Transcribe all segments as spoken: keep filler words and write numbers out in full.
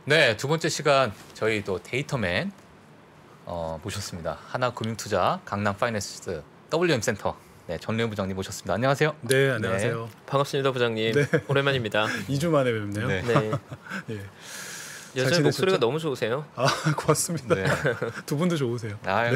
네, 두 번째 시간 저희 또 데이터맨 어, 모셨습니다. 하나금융투자 강남파이낸스 더블유엠센터 네, 전례훈 부장님 모셨습니다. 안녕하세요. 네, 안녕하세요. 네, 반갑습니다, 부장님. 네. 오랜만입니다. 이 주 만에 뵙네요. 네. 네. 예. 여전히 잘 목소리가 지내셨죠? 너무 좋으세요. 아, 고맙습니다. 네. 두 분도 좋으세요. 아유,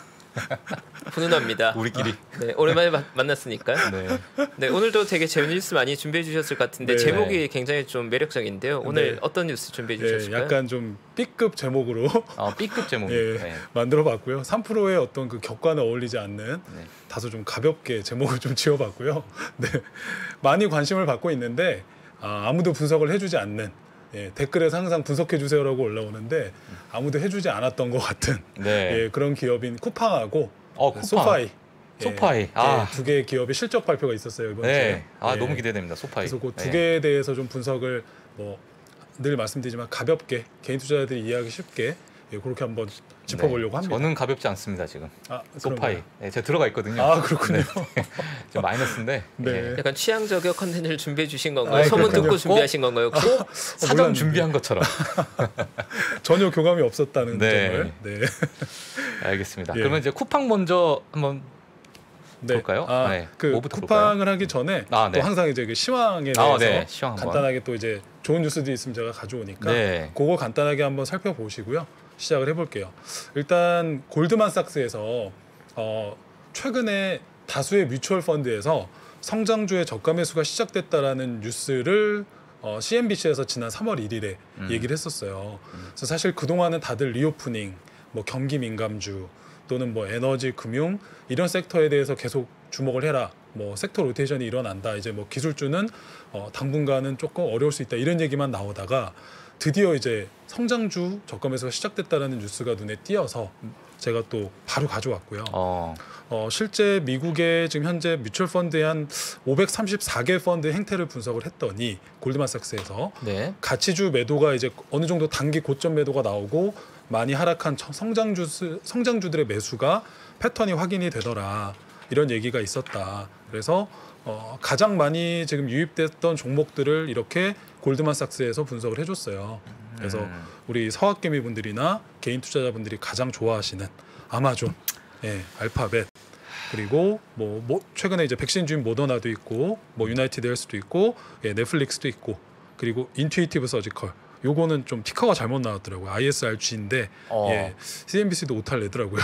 훈훈합니다. 우리끼리. 네, 오랜만에 마, 만났으니까. 네. 네, 오늘도 되게 재밌는 뉴스 많이 준비해 주셨을 것 같은데 네. 제목이 굉장히 좀 매력적인데요. 오늘 네. 어떤 뉴스 준비해 예, 주셨을까요? 약간 좀 B급 제목으로 어, B급 제목. 예, 네. 만들어봤고요. 삼 프로의 어떤 그 격과는 어울리지 않는 네. 다소 좀 가볍게 제목을 좀 지어봤고요. 네, 많이 관심을 받고 있는데 아, 아무도 분석을 해주지 않는 예, 댓글에서 항상 분석해 주세요라고 올라오는데 아무도 해주지 않았던 것 같은 네. 예, 그런 기업인 쿠팡하고 어, 쿠팡. 소파이. 소파이. 예, 아. 두 개의 기업의 실적 발표가 있었어요 이번 주에. 네. 아, 예. 너무 기대됩니다. 소파이. 그래서 그 두 네. 개에 대해서 좀 분석을 뭐 늘 말씀드리지만 가볍게 개인 투자자들이 이해하기 쉽게 예, 그렇게 한번 짚어보려고 네. 합니다. 저는 가볍지 않습니다 지금. 아, 소파이. 그런가요? 네, 제가 들어가 있거든요. 아, 그렇군요. 네. 좀 마이너스인데. 네. 예. 약간 취향 저격 컨텐츠를 준비해 주신 건가요? 아, 소문 그렇군요. 듣고 준비하신 건가요? 혹시? 꼭 사전 몰랐는데. 준비한 것처럼. 전혀 교감이 없었다는 네. 점을. 네. 알겠습니다. 예. 그러면 이제 쿠팡 먼저 한번 네. 볼까요? 아, 네. 그 뭐부터 쿠팡을 하기 전에 아, 네. 또 항상 이제 그 시황에 대해서 아, 네. 시황 한번. 간단하게 또 이제 좋은 뉴스도 있으면 제가 가져오니까 네. 그거 간단하게 한번 살펴보시고요. 시작을 해볼게요. 일단 골드만삭스에서 어, 최근에 다수의 뮤추얼 펀드에서 성장주의 저가 매수가 시작됐다라는 뉴스를 어, 씨엔비씨에서 지난 삼월 일일에 음. 얘기를 했었어요. 그래서 사실 그동안은 다들 리오프닝, 뭐 경기 민감주 또는 뭐 에너지, 금융 이런 섹터에 대해서 계속 주목을 해라. 뭐 섹터 로테이션이 일어난다. 이제 뭐 기술주는 어, 당분간은 조금 어려울 수 있다. 이런 얘기만 나오다가 드디어 이제 성장주 저가 매수가 시작됐다라는 뉴스가 눈에 띄어서 제가 또 바로 가져왔고요. 어. 어, 실제 미국의 지금 현재 뮤추얼 펀드의 한 오백삼십사 개 펀드 행태를 분석을 했더니 골드만삭스에서 네. 가치주 매도가 이제 어느 정도 단기 고점 매도가 나오고 많이 하락한 성장주 성장주들의 매수가 패턴이 확인이 되더라. 이런 얘기가 있었다. 그래서 어, 가장 많이 지금 유입됐던 종목들을 이렇게 골드만삭스에서 분석을 해줬어요. 그래서 음. 우리 서학개미 분들이나 개인 투자자분들이 가장 좋아하시는 아마존, 예, 알파벳, 그리고 뭐, 뭐 최근에 이제 백신주인 모더나도 있고, 뭐 유나이티드 헬스도 있고, 예, 넷플릭스도 있고, 그리고 인투이티브 서지컬. 요거는 좀 티커가 잘못 나왔더라고요. 아이에스알지인데 어. 예, 씨엔비씨도 오타를 내더라고요.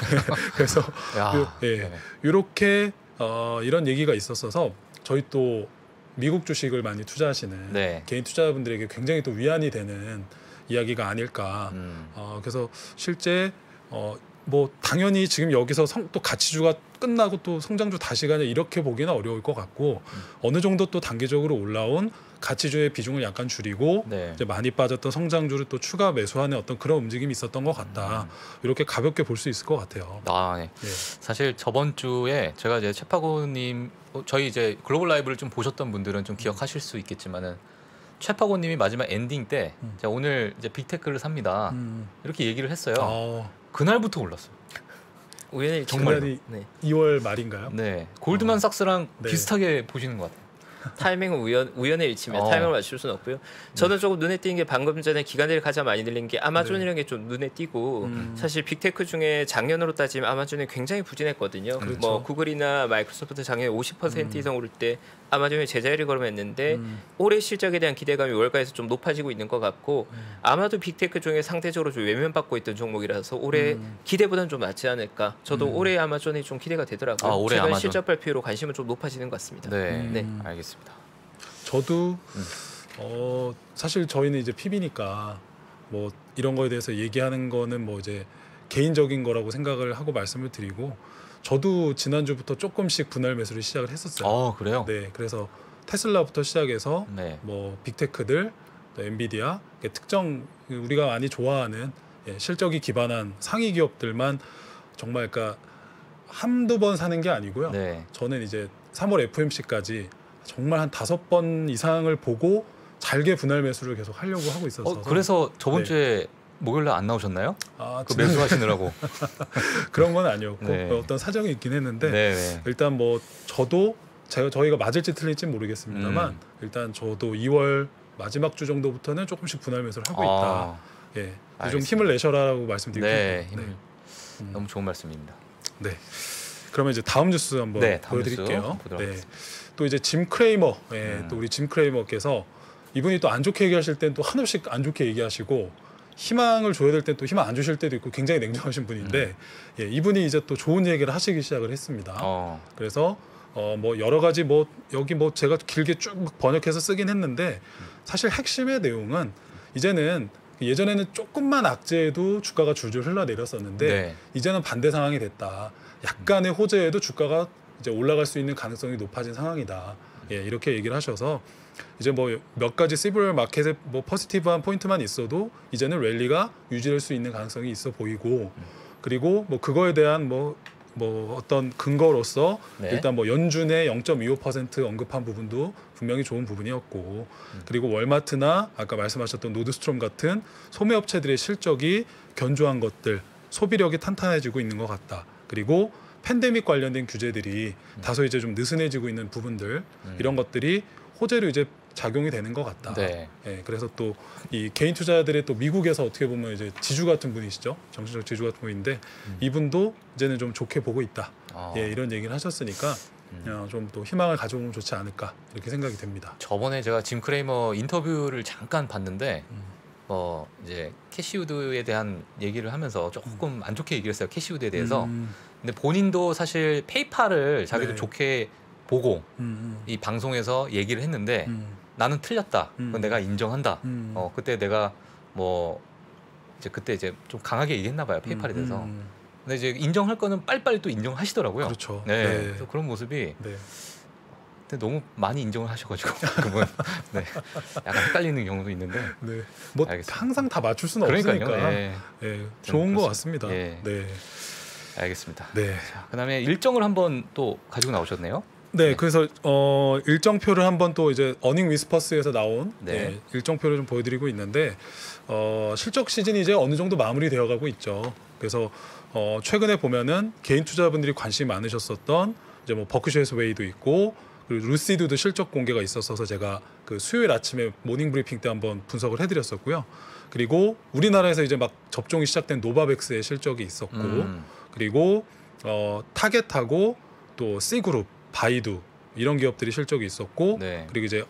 그래서 야. 요, 예, 네. 이렇게 어, 이런 얘기가 있었어서 저희 또 미국 주식을 많이 투자하시는 네. 개인 투자자분들에게 굉장히 또 위안이 되는 이야기가 아닐까. 음. 어, 그래서 실제 어, 뭐 당연히 지금 여기서 성, 또 가치주가 끝나고 또 성장주 다시 가냐 이렇게 보기는 어려울 것 같고 음. 어느 정도 또 단기적으로 올라온 가치주의 비중을 약간 줄이고 네. 이제 많이 빠졌던 성장주를 또 추가 매수하는 어떤 그런 움직임이 있었던 것 같다. 음. 이렇게 가볍게 볼 수 있을 것 같아요. 아, 네. 예. 사실 저번 주에 제가 이제 최파고님 어, 저희 이제 글로벌 라이브를 좀 보셨던 분들은 좀 기억하실 수 있겠지만은 최파고님이 마지막 엔딩 때 음. 제가 오늘 이제 빅테크를 삽니다 음. 이렇게 얘기를 했어요. 어, 그날부터 올랐어요. 우연히 정말로. 그날이 네. 이월 말인가요? 네, 골드만삭스랑 네. 비슷하게 보시는 것 같아요. 타이밍은 우연 우연의 일치입니다. 어. 타이밍을 맞출 수는 없고요. 저는 조금 눈에 띄는 게 방금 전에 기관들이 가장 많이 들린 게 아마존이라는 게 좀 눈에 띄고 음. 사실 빅테크 중에 작년으로 따지면 아마존이 굉장히 부진했거든요. 그렇죠. 뭐 구글이나 마이크로소프트 작년에 오십 퍼센트 음. 이상 오를 때 아마존이 제자리를 걸음했는데 음. 올해 실적에 대한 기대감이 월가에서 좀 높아지고 있는 것 같고 음. 아마도 빅테크 중에 상대적으로 좀 외면받고 있던 종목이라서 올해 음. 기대보다는 좀 낫지 않을까. 저도 음. 올해 아마존이 좀 기대가 되더라고요. 아, 올해 최근 아마존. 실적 발표로 관심은 좀 높아지는 것 같습니다. 네, 음. 네. 알겠습니다. 저도 음. 어, 사실 저희는 이제 피비니까 뭐 이런 거에 대해서 얘기하는 거는 뭐 이제 개인적인 거라고 생각을 하고 말씀을 드리고 저도 지난주부터 조금씩 분할 매수를 시작을 했었어요. 어, 그래요? 네, 그래서 테슬라부터 시작해서 네. 뭐 빅테크들, 또 엔비디아 특정 우리가 많이 좋아하는 예, 실적이 기반한 상위 기업들만 정말 그러니까 한두 번 사는 게 아니고요. 네. 저는 이제 삼월 에프오엠씨까지 정말 한 다섯 번 이상을 보고 잘게 분할 매수를 계속 하려고 하고 있어서 어, 그래서 저번 네. 주에 목요일날 안 나오셨나요? 아, 그 지금 매수하시느라고. 그런 건 아니었고 네. 어떤 사정이 있긴 했는데 네, 네. 일단 뭐 저도 제가 저희가 맞을지 틀릴지 모르겠습니다만 음. 일단 저도 이월 마지막 주 정도부터는 조금씩 분할 매수를 하고 있다. 아, 예, 좀 알겠습니다. 힘을 내셔라라고 말씀드리고 네, 싶네요. 힘을 음. 너무 좋은 말씀입니다. 네. 그러면 이제 다음 뉴스 한번 네, 다음 보여드릴게요. 뉴스 보도록 네. 하겠습니다. 또 이제 짐 크레이머, 예, 음. 또 우리 짐 크레이머께서 이분이 또 안 좋게 얘기하실 땐 또 한없이 안 좋게 얘기하시고 희망을 줘야 될 땐 또 희망 안 주실 때도 있고 굉장히 냉정하신 분인데 예, 이분이 이제 또 좋은 얘기를 하시기 시작을 했습니다. 어, 그래서 어 뭐 여러 가지 뭐 여기 뭐 제가 길게 쭉 번역해서 쓰긴 했는데 사실 핵심의 내용은 이제는 예전에는 조금만 악재에도 주가가 줄줄 흘러내렸었는데 네. 이제는 반대 상황이 됐다. 약간의 호재에도 주가가 이제 올라갈 수 있는 가능성이 높아진 상황이다. 예, 이렇게 얘기를 하셔서 이제 뭐 몇 가지 시블 마켓에 뭐 포지티브한 포인트만 있어도 이제는 랠리가 유지될 수 있는 가능성이 있어 보이고 그리고 뭐 그거에 대한 뭐 뭐 어떤 근거로서 네. 일단 뭐 연준의 영 점 이오 퍼센트 언급한 부분도 분명히 좋은 부분이었고 그리고 월마트나 아까 말씀하셨던 노드스트롬 같은 소매업체들의 실적이 견조한 것들 소비력이 탄탄해지고 있는 것 같다. 그리고 팬데믹 관련된 규제들이 음. 다소 이제 좀 느슨해지고 있는 부분들 음. 이런 것들이 호재로 이제 작용이 되는 것 같다. 네. 예, 그래서 또 이 개인 투자자들의 또 미국에서 어떻게 보면 이제 지주 같은 분이시죠. 정신적 지주 같은 분인데 음. 이분도 이제는 좀 좋게 보고 있다. 어, 예, 이런 얘기를 하셨으니까 음. 어, 좀 또 희망을 가져오면 좋지 않을까 이렇게 생각이 됩니다. 저번에 제가 짐 크레이머 인터뷰를 잠깐 봤는데 음. 뭐 이제 캐시우드에 대한 얘기를 하면서 조금 안 좋게 얘기를 했어요. 캐시우드에 대해서. 음, 근데 본인도 사실 페이팔을 자기도 네. 좋게 보고 음, 이 방송에서 얘기를 했는데 음, 나는 틀렸다. 음. 그건 내가 인정한다. 음, 어 그때 내가 뭐 이제 그때 이제 좀 강하게 얘기했나 봐요. 페이팔에 음, 대해서. 음, 근데 이제 인정할 거는 빨리빨리 또 인정하시더라고요. 그렇죠. 네. 네. 그래서 그런 모습이 네. 근데 너무 많이 인정을 하셔가지고 그분 네. 약간 헷갈리는 경우도 있는데. 네. 뭐 알겠습니다. 항상 다 맞출 수는 그러니까요. 없으니까. 예. 예, 좋은 것 그렇습니다. 같습니다. 예. 네. 알겠습니다. 네. 자, 그다음에 일정을 한번 또 가지고 나오셨네요. 네, 네. 그래서 어, 일정표를 한번 또 이제 어닝 위스퍼스에서 나온 네. 네, 일정표를 좀 보여드리고 있는데 어, 실적 시즌이 이제 어느 정도 마무리되어가고 있죠. 그래서 어, 최근에 보면은 개인 투자분들이 관심이 많으셨었던 이제 뭐 버크셔 해스웨이도 있고 그리고 루시드도 실적 공개가 있었어서 제가 그 수요일 아침에 모닝 브리핑 때 한번 분석을 해드렸었고요. 그리고 우리나라에서 이제 막 접종이 시작된 노바백스의 실적이 있었고 음. 그리고 어, 타겟하고 또 C그룹, 바이두 이런 기업들이 실적이 있었고 네. 그리고 이제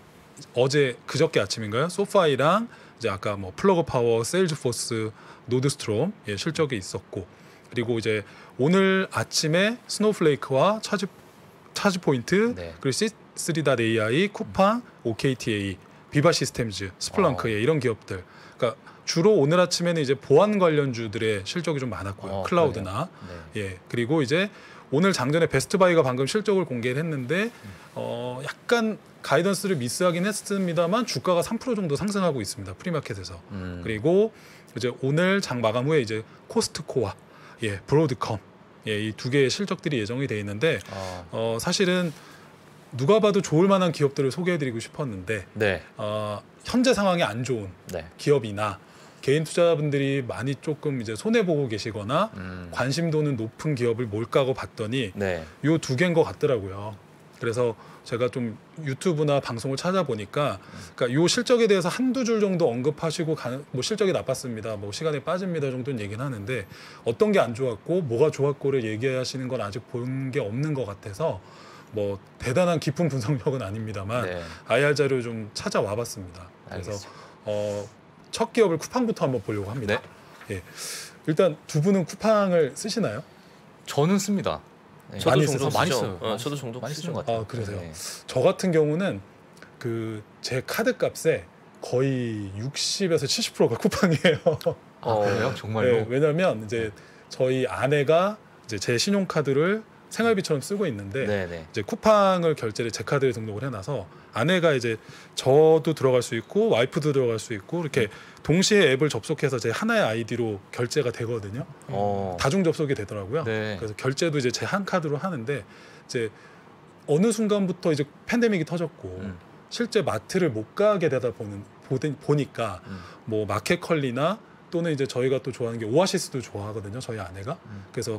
어제 그저께 아침인가요? 소파이랑 이제 아까 뭐 플러그 파워, 세일즈포스, 노드스트롬 예, 실적이 있었고 그리고 이제 오늘 아침에 스노우플레이크와 차지 차지 포인트 네. 그리고 씨 쓰리 닷 에이아이, 쿠팡, 오케이티에이, 비바 시스템즈, 스플렁크 어. 예, 이런 기업들. 그러니까 주로 오늘 아침에는 이제 보안 관련주들의 실적이 좀 많았고요. 어, 클라우드나 네. 예 그리고 이제 오늘 장전에 베스트바이가 방금 실적을 공개를 했는데 어 약간 가이던스를 미스하긴 했습니다만 주가가 삼 퍼센트 정도 상승하고 있습니다. 프리마켓에서. 음. 그리고 이제 오늘 장 마감 후에 이제 코스트코와 예 브로드컴 예 이 두 개의 실적들이 예정이 돼 있는데 어. 어 사실은 누가 봐도 좋을 만한 기업들을 소개해드리고 싶었는데 네. 어 현재 상황이 안 좋은 네. 기업이나 개인 투자자분들이 많이 조금 이제 손해 보고 계시거나 음. 관심도는 높은 기업을 몰까고 봤더니 네. 요 두 개인 것 같더라고요. 그래서 제가 좀 유튜브나 방송을 찾아보니까 그러니까 요 실적에 대해서 한두 줄 정도 언급하시고 가는, 뭐 실적이 나빴습니다. 뭐 시간에 빠집니다 정도는 얘기는 하는데 어떤 게 안 좋았고 뭐가 좋았고를 얘기하시는 건 아직 본 게 없는 것 같아서 뭐 대단한 깊은 분석력은 아닙니다만 네. 아이알 자료 좀 찾아와 봤습니다. 그래서 알겠습니다. 어, 첫 기업을 쿠팡부터 한번 보려고 합니다. 네. 예. 일단 두 분은 쿠팡을 쓰시나요? 저는 씁니다. 네. 저도 많이 종종 쓰죠? 많이 쓰죠. 써요. 어, 저도 종종 많이 쓰죠. 쓰는 것 같아요. 아, 그러세요? 네. 저 같은 경우는 그 제 카드 값에 거의 육십에서 칠십 퍼센트가 쿠팡이에요. 아, 어. 그래요? 정말로? 네, 왜냐면 이제 저희 아내가 이제 제 신용카드를 생활비처럼 쓰고 있는데 네, 네. 이제 쿠팡을 결제를 제 카드에 등록을 해놔서 아내가 이제 저도 들어갈 수 있고 와이프도 들어갈 수 있고 이렇게 동시에 앱을 접속해서 제 하나의 아이디로 결제가 되거든요. 어. 다중 접속이 되더라고요. 네. 그래서 결제도 이제 제 한 카드로 하는데 이제 어느 순간부터 이제 팬데믹이 터졌고 음. 실제 마트를 못 가게 되다 보는 보den- 보니까 음. 뭐 마켓컬리나 또는 이제 저희가 또 좋아하는 게 오아시스도 좋아하거든요. 저희 아내가. 음. 그래서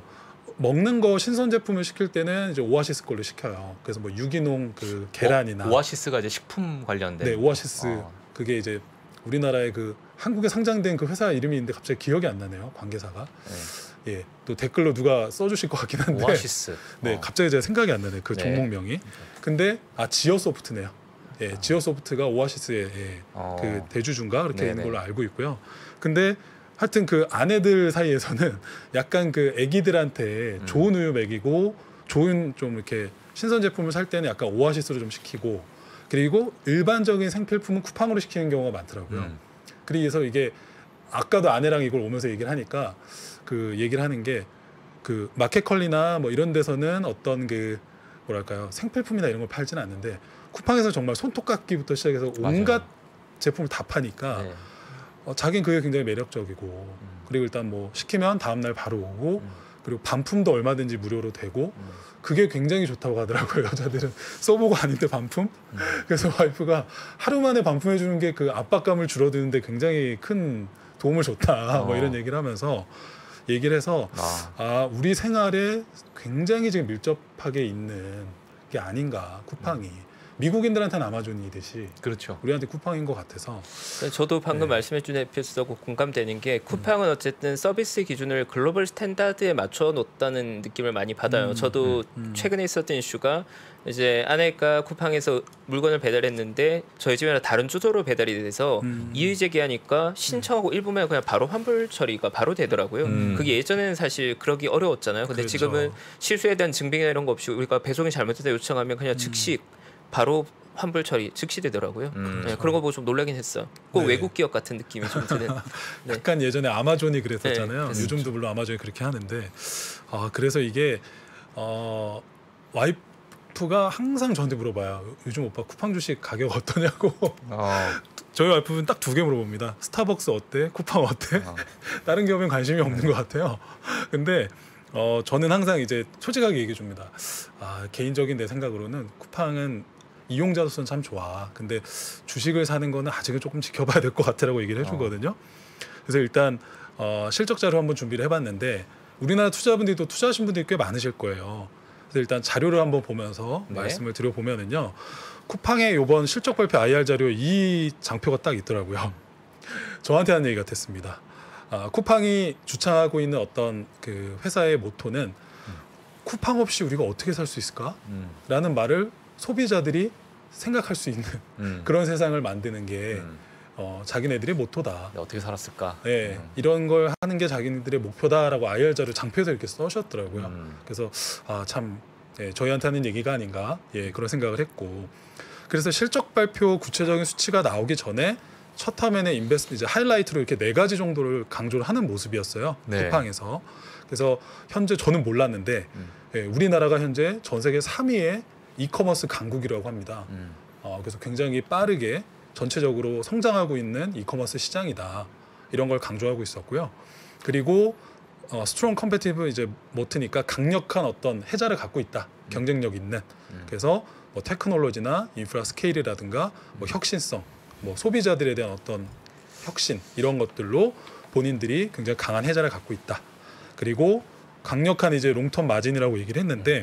먹는 거 신선 제품을 시킬 때는 이제 오아시스 걸로 시켜요. 그래서 뭐 유기농 그 계란이나 어, 오아시스가 이제 식품 관련된. 네 오아시스 어. 그게 이제 우리나라의 그 한국에 상장된 그 회사 이름이 있는데 갑자기 기억이 안 나네요. 관계사가. 네. 예, 또 댓글로 누가 써주실 것 같긴 한데. 오아시스. 네, 어. 갑자기 제가 생각이 안 나네. 그 네. 종목명이. 근데 아 지오소프트네요. 예, 아. 지오소프트가 오아시스의 예, 어. 그 대주주인가 그렇게 네네. 있는 걸로 알고 있고요. 근데 하여튼 그 아내들 사이에서는 약간 그 아기들한테 음. 좋은 우유 먹이고 좋은 좀 이렇게 신선 제품을 살 때는 약간 오아시스로 좀 시키고 그리고 일반적인 생필품은 쿠팡으로 시키는 경우가 많더라고요. 음. 그래서 이게 아까도 아내랑 이걸 오면서 얘기를 하니까 그 얘기를 하는 게 그 마켓컬리나 뭐 이런 데서는 어떤 그 뭐랄까요 생필품이나 이런 걸 팔지는 않는데 쿠팡에서 정말 손톱깎이부터 시작해서 온갖 맞아요. 제품을 다 파니까 네. 어, 자기는 그게 굉장히 매력적이고 음. 그리고 일단 뭐 시키면 다음날 바로 오고 음. 그리고 반품도 얼마든지 무료로 되고 음. 그게 굉장히 좋다고 하더라고요. 여자들은 써보고 아닌데 반품. 음. 그래서 와이프가 하루 만에 반품해 주는 게 그 압박감을 줄어드는데 굉장히 큰 도움을 줬다. 뭐 어. 이런 얘기를 하면서 얘기를 해서 아. 아 우리 생활에 굉장히 지금 밀접하게 있는 게 아닌가 쿠팡이 미국인들한테는 아마존이듯이 그렇죠. 우리한테 쿠팡인 것 같아서 저도 방금 네. 말씀해준 에피소드하고 공감되는 게 쿠팡은 어쨌든 서비스 기준을 글로벌 스탠다드에 맞춰 놓았다는 느낌을 많이 받아요. 음, 저도 음. 최근에 있었던 이슈가 이제 아내가 쿠팡에서 물건을 배달했는데 저희 집이랑 다른 주소로 배달이 돼서 음. 이의 제기하니까 신청하고 일 분 만에 그냥 바로 환불 처리가 바로 되더라고요. 음. 그게 예전에는 사실 그러기 어려웠잖아요. 근데 그렇죠. 지금은 실수에 대한 증빙이나 이런 거 없이 우리가 배송이 잘못됐다 요청하면 그냥 즉시 바로 환불 처리 즉시 되더라고요. 음. 네, 그런 거 보고 좀 놀라긴 했어. 꼭 네. 외국 기업 같은 느낌이 좀 드는. 네. 약간 예전에 아마존이 그랬었잖아요. 네, 그랬었죠. 요즘도 물론 아마존이 그렇게 하는데 아 그래서 이게 어, 와이프가 항상 저한테 물어봐요. 요즘 오빠 쿠팡 주식 가격 어떠냐고. 어. 저희 와이프는 딱 두 개 물어봅니다. 스타벅스 어때? 쿠팡 어때? 어. 다른 기업엔 관심이 없는 것 같아요. 근데 어, 저는 항상 이제 솔직하게 얘기해 줍니다. 아, 개인적인 내 생각으로는 쿠팡은 이용자로서는 참 좋아. 근데 주식을 사는 거는 아직은 조금 지켜봐야 될 것 같아라고 얘기를 해주거든요. 그래서 일단 어, 실적 자료 한번 준비를 해봤는데 우리나라 투자분들이 또 투자하신 분들이 꽤 많으실 거예요. 그래서 일단 자료를 한번 보면서 네. 말씀을 드려보면은요. 쿠팡의 이번 실적 발표 아이알 자료 이 장표가 딱 있더라고요. 저한테 하는 얘기 같았습니다. 아, 쿠팡이 주창하고 있는 어떤 그 회사의 모토는 쿠팡 없이 우리가 어떻게 살 수 있을까? 음. 라는 말을 소비자들이 생각할 수 있는 음. 그런 세상을 만드는 게 음. 어, 자기네들의 모토다. 어떻게 살았을까? 네, 음. 이런 걸 하는 게 자기네들의 목표다라고 아이알 자료 장표에서 이렇게 써셨더라고요. 음. 그래서 아, 참 예, 저희한테 하는 얘기가 아닌가 예, 그런 생각을 했고 그래서 실적 발표 구체적인 수치가 나오기 전에 첫 화면에 인베스트 이제 하이라이트로 이렇게 네 가지 정도를 강조를 하는 모습이었어요. 네. 쿠팡에서. 그래서 현재 저는 몰랐는데 음. 예, 우리나라가 현재 전 세계 삼 위의 이커머스 강국이라고 합니다. 음. 어, 그래서 굉장히 빠르게 전체적으로 성장하고 있는 이커머스 시장이다. 이런 걸 강조하고 있었고요. 그리고 어, 스트롱 컴패티브 이제 모트니까 강력한 어떤 해자를 갖고 있다. 경쟁력 있는. 음. 그래서 뭐 테크놀로지나 인프라 스케일이라든가 뭐 혁신성, 뭐 소비자들에 대한 어떤 혁신 이런 것들로 본인들이 굉장히 강한 해자를 갖고 있다. 그리고 강력한 이제 롱텀 마진이라고 얘기를 했는데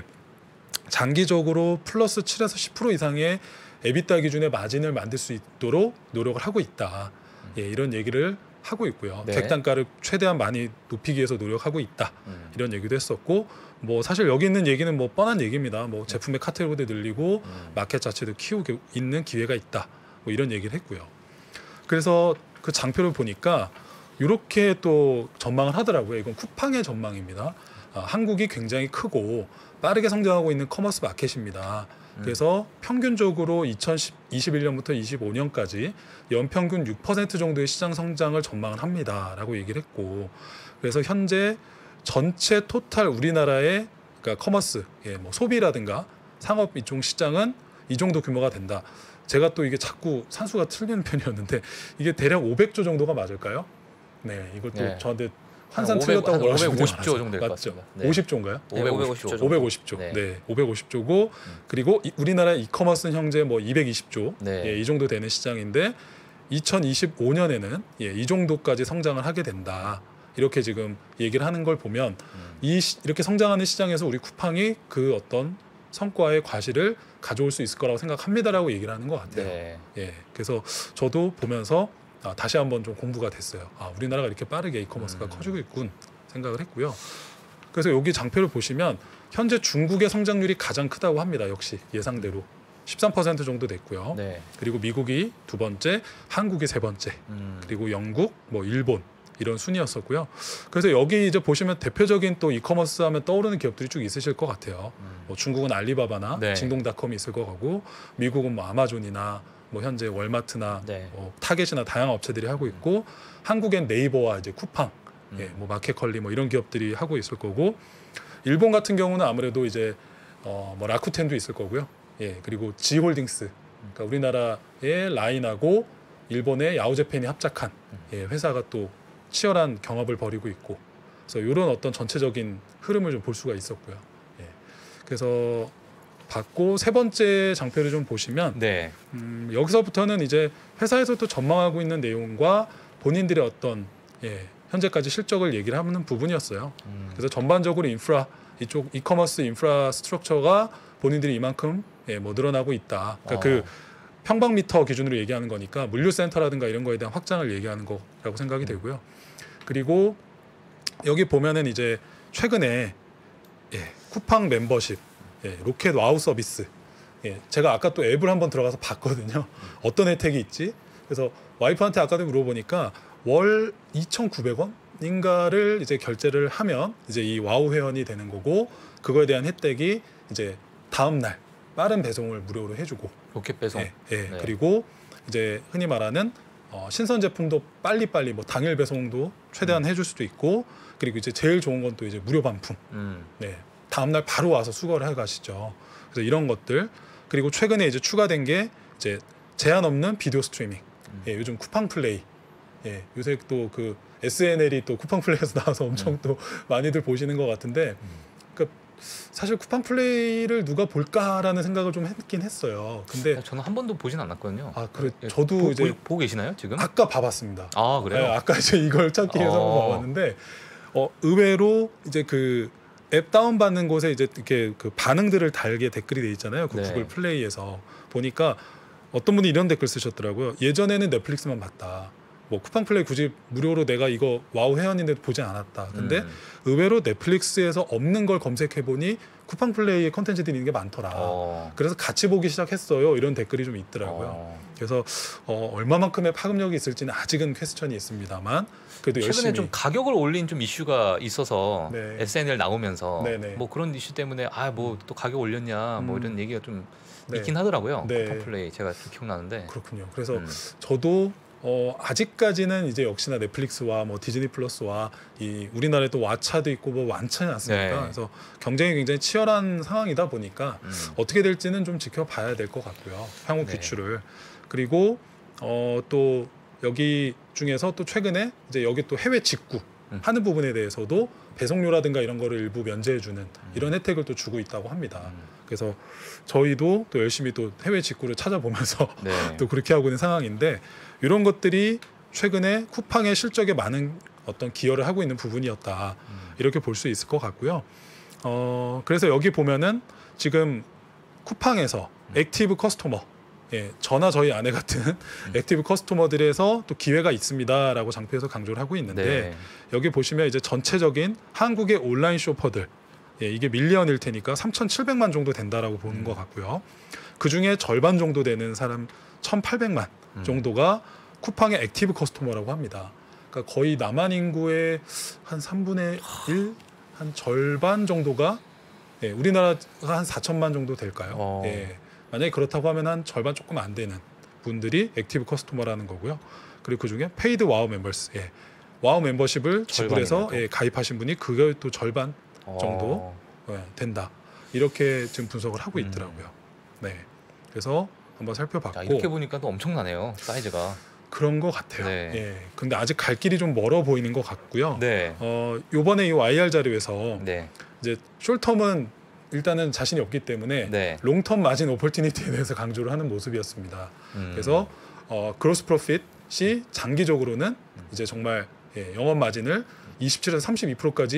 장기적으로 플러스 칠에서 십 퍼센트 이상의 에비타 기준의 마진을 만들 수 있도록 노력을 하고 있다. 예, 이런 얘기를 하고 있고요. 네. 객단가를 최대한 많이 높이기 위해서 노력하고 있다. 음. 이런 얘기도 했었고 뭐 사실 여기 있는 얘기는 뭐 뻔한 얘기입니다. 뭐 제품의 카테고리도 늘리고 음. 마켓 자체도 키우고 있는 기회가 있다. 뭐 이런 얘기를 했고요. 그래서 그 장표를 보니까 이렇게 또 전망을 하더라고요. 이건 쿠팡의 전망입니다. 아, 한국이 굉장히 크고 빠르게 성장하고 있는 커머스 마켓입니다. 그래서 평균적으로 이천이십일 년부터 이십오 년까지 연평균 육 퍼센트 정도의 시장 성장을 전망을 합니다라고 얘기를 했고 그래서 현재 전체 토탈 우리나라의 그러니까 커머스, 예, 뭐 소비라든가 상업 이쪽 시장은 이 정도 규모가 된다. 제가 또 이게 자꾸 산수가 틀리는 편이었는데 이게 대략 오백조 정도가 맞을까요? 네, 이걸 또 네. 저한테 환산 오백, 틀렸다고 한 뭐라 하시면 오백오십조 정도 될 것 맞죠? 같습니다. 네. 오십조인가요? 네, 오백오십조. 오백오십조. 오백오십조. 네. 네. 오백오십조고 그리고 이, 우리나라 이커머스는 현재 뭐 이백이십조. 네. 예, 이 정도 되는 시장인데 이천이십오 년에는 예, 이 정도까지 성장을 하게 된다. 이렇게 지금 얘기를 하는 걸 보면 음. 이 시, 이렇게 성장하는 시장에서 우리 쿠팡이 그 어떤 성과의 과실을 가져올 수 있을 거라고 생각합니다라고 얘기를 하는 것 같아요. 네. 예, 그래서 저도 보면서 아, 다시 한번 좀 공부가 됐어요. 아, 우리나라가 이렇게 빠르게 이커머스가 음. 커지고 있군 생각을 했고요. 그래서 여기 장표를 보시면 현재 중국의 성장률이 가장 크다고 합니다. 역시 예상대로 십삼 퍼센트 정도 됐고요. 네. 그리고 미국이 두 번째, 한국이 세 번째, 음. 그리고 영국, 뭐 일본 이런 순이었었고요. 그래서 여기 이제 보시면 대표적인 또 이커머스 하면 떠오르는 기업들이 쭉 있으실 것 같아요. 음. 뭐 중국은 알리바바나 네. 징동닷컴이 있을 것 같고, 미국은 뭐 아마존이나 뭐 현재 월마트나 네. 뭐 타겟이나 다양한 업체들이 하고 있고, 한국엔 네이버와 이제 쿠팡, 음. 예, 뭐 마켓컬리 뭐 이런 기업들이 하고 있을 거고, 일본 같은 경우는 아무래도 이제 어, 뭐 라쿠텐도 있을 거고요. 예, 그리고 지홀딩스, 그러니까 우리나라의 라인하고 일본의 야오제펜이 합작한 예, 회사가 또 치열한 경합을 벌이고 있고, 그래서 이런 어떤 전체적인 흐름을 좀 볼 수가 있었고요. 예, 그래서 봤고, 세 번째 장표를 좀 보시면 네. 음, 여기서부터는 이제 회사에서 또 전망하고 있는 내용과 본인들의 어떤 예, 현재까지 실적을 얘기를 하는 부분이었어요. 음. 그래서 전반적으로 인프라 이쪽 이커머스 인프라스트럭처가 본인들이 이만큼 예, 뭐 늘어나고 있다. 그러니까 어. 그 평방미터 기준으로 얘기하는 거니까 물류센터라든가 이런 거에 대한 확장을 얘기하는 거라고 생각이 되고요. 그리고 여기 보면은 이제 최근에 예, 쿠팡 멤버십, 예, 로켓 와우 서비스. 예, 제가 아까 또 앱을 한번 들어가서 봤거든요. 어떤 혜택이 있지? 그래서 와이프한테 아까도 물어보니까 월 이천구백 원인가를 이제 결제를 하면 이제 이 와우 회원이 되는 거고, 그거에 대한 혜택이 이제 다음 날 빠른 배송을 무료로 해주고, 로켓 배송. 예, 예. 네. 그리고 이제 흔히 말하는 어, 신선 제품도 빨리빨리 뭐 당일 배송도 최대한 해줄 수도 있고, 그리고 이제 제일 좋은 건 또 이제 무료 반품. 음. 네, 다음 날 바로 와서 수거를 해 가시죠. 그래서 이런 것들, 그리고 최근에 이제 추가된 게 이제 제한 없는 비디오 스트리밍. 음. 예, 요즘 쿠팡 플레이. 예, 요새 또 그 에스엔엘이 또 쿠팡 플레이에서 나와서 엄청 음. 또 많이들 보시는 것 같은데, 그러니까 사실 쿠팡 플레이를 누가 볼까라는 생각을 좀 했긴 했어요. 근데 저는 한 번도 보진 않았거든요. 아, 그래 예, 저도 보, 이제 보, 보고 계시나요 지금? 아까 봐봤습니다. 아 그래요? 네, 아까 이제 이걸 찾기 위해서 어. 한번 봐봤는데, 어, 의외로 이제 그 앱 다운 받는 곳에 이제 이렇게 그 반응들을 달게 댓글이 돼 있잖아요. 그 네. 구글 플레이에서 보니까 어떤 분이 이런 댓글 쓰셨더라고요. 예전에는 넷플릭스만 봤다. 뭐 쿠팡 플레이 굳이 무료로 내가 이거 와우 회원인데 보지 않았다. 근데 음. 의외로 넷플릭스에서 없는 걸 검색해 보니 쿠팡 플레이에 컨텐츠들이 있는 게 많더라. 어. 그래서 같이 보기 시작했어요. 이런 댓글이 좀 있더라고요. 어. 그래서 어, 얼마만큼의 파급력이 있을지는 아직은 퀘스천이 있습니다만, 그래도 최근에 열심히 좀 가격을 올린 좀 이슈가 있어서 네. 에스엔엘 나오면서 네네. 뭐 그런 이슈 때문에 아 뭐 또 가격 올렸냐 뭐 음. 이런 얘기가 좀 네. 있긴 하더라고요. 네. 쿠팡 플레이 제가 좀 기억나는데. 그렇군요. 그래서 음. 저도 어, 아직까지는 이제 역시나 넷플릭스와 뭐 디즈니 플러스와 이 우리나라에 또 왓챠도 있고 뭐 많지 않습니까? 네. 그래서 경쟁이 굉장히 치열한 상황이다 보니까 음. 어떻게 될지는 좀 지켜봐야 될 것 같고요. 향후 네. 귀추를. 그리고 어, 또 여기 중에서 또 최근에 이제 여기 또 해외 직구 음. 하는 부분에 대해서도 배송료라든가 이런 거를 일부 면제해주는 이런 혜택을 또 주고 있다고 합니다. 음. 그래서 저희도 또 열심히 또 해외 직구를 찾아보면서 네. 또 그렇게 하고 있는 상황인데, 이런 것들이 최근에 쿠팡의 실적에 많은 어떤 기여를 하고 있는 부분이었다, 음. 이렇게 볼 수 있을 것 같고요. 어, 그래서 여기 보면은 지금 쿠팡에서 음. 액티브 커스터머, 예, 저나 저희 아내 같은 음. 액티브 커스터머들에서 또 기회가 있습니다라고 장표에서 강조를 하고 있는데, 네. 여기 보시면 이제 전체적인 한국의 온라인 쇼퍼들, 예, 이게 밀리언일 테니까 삼천칠백만 정도 된다라고 보는 음. 것 같고요. 그 중에 절반 정도 되는 사람 천팔백만 음. 정도가 쿠팡의 액티브 커스터머라고 합니다. 그러니까 거의 남한 인구의 한 삼분의 일, 한 절반 정도가, 예, 우리나라가 한 사천만 정도 될까요? 어. 예, 만약에 그렇다고 하면 한 절반 조금 안 되는 분들이 액티브 커스터머라는 거고요. 그리고 그 중에 페이드 와우 멤버스, 예, 와우 멤버십을 지불해서 절반이네요. 예, 가입하신 분이 그게 또 절반 정도 어. 예, 된다. 이렇게 지금 분석을 하고 음. 있더라고요. 네, 그래서 한번 살펴봤고, 자, 이렇게 보니까 또 엄청나네요 사이즈가. 그런 것 같아요. 네. 예, 근데 아직 갈 길이 좀 멀어 보이는 것 같고요. 네. 어, 요번에 이 와이알 자료에서 네. 이제 숄텀은 일단은 자신이 없기 때문에 네. 롱텀 마진 오퍼튜니티에 대해서 강조를 하는 모습이었습니다. 음. 그래서 어, 그로스 프로핏이 장기적으로는 이제 정말 예, 영업 마진을 이십칠에서 삼십이 퍼센트까지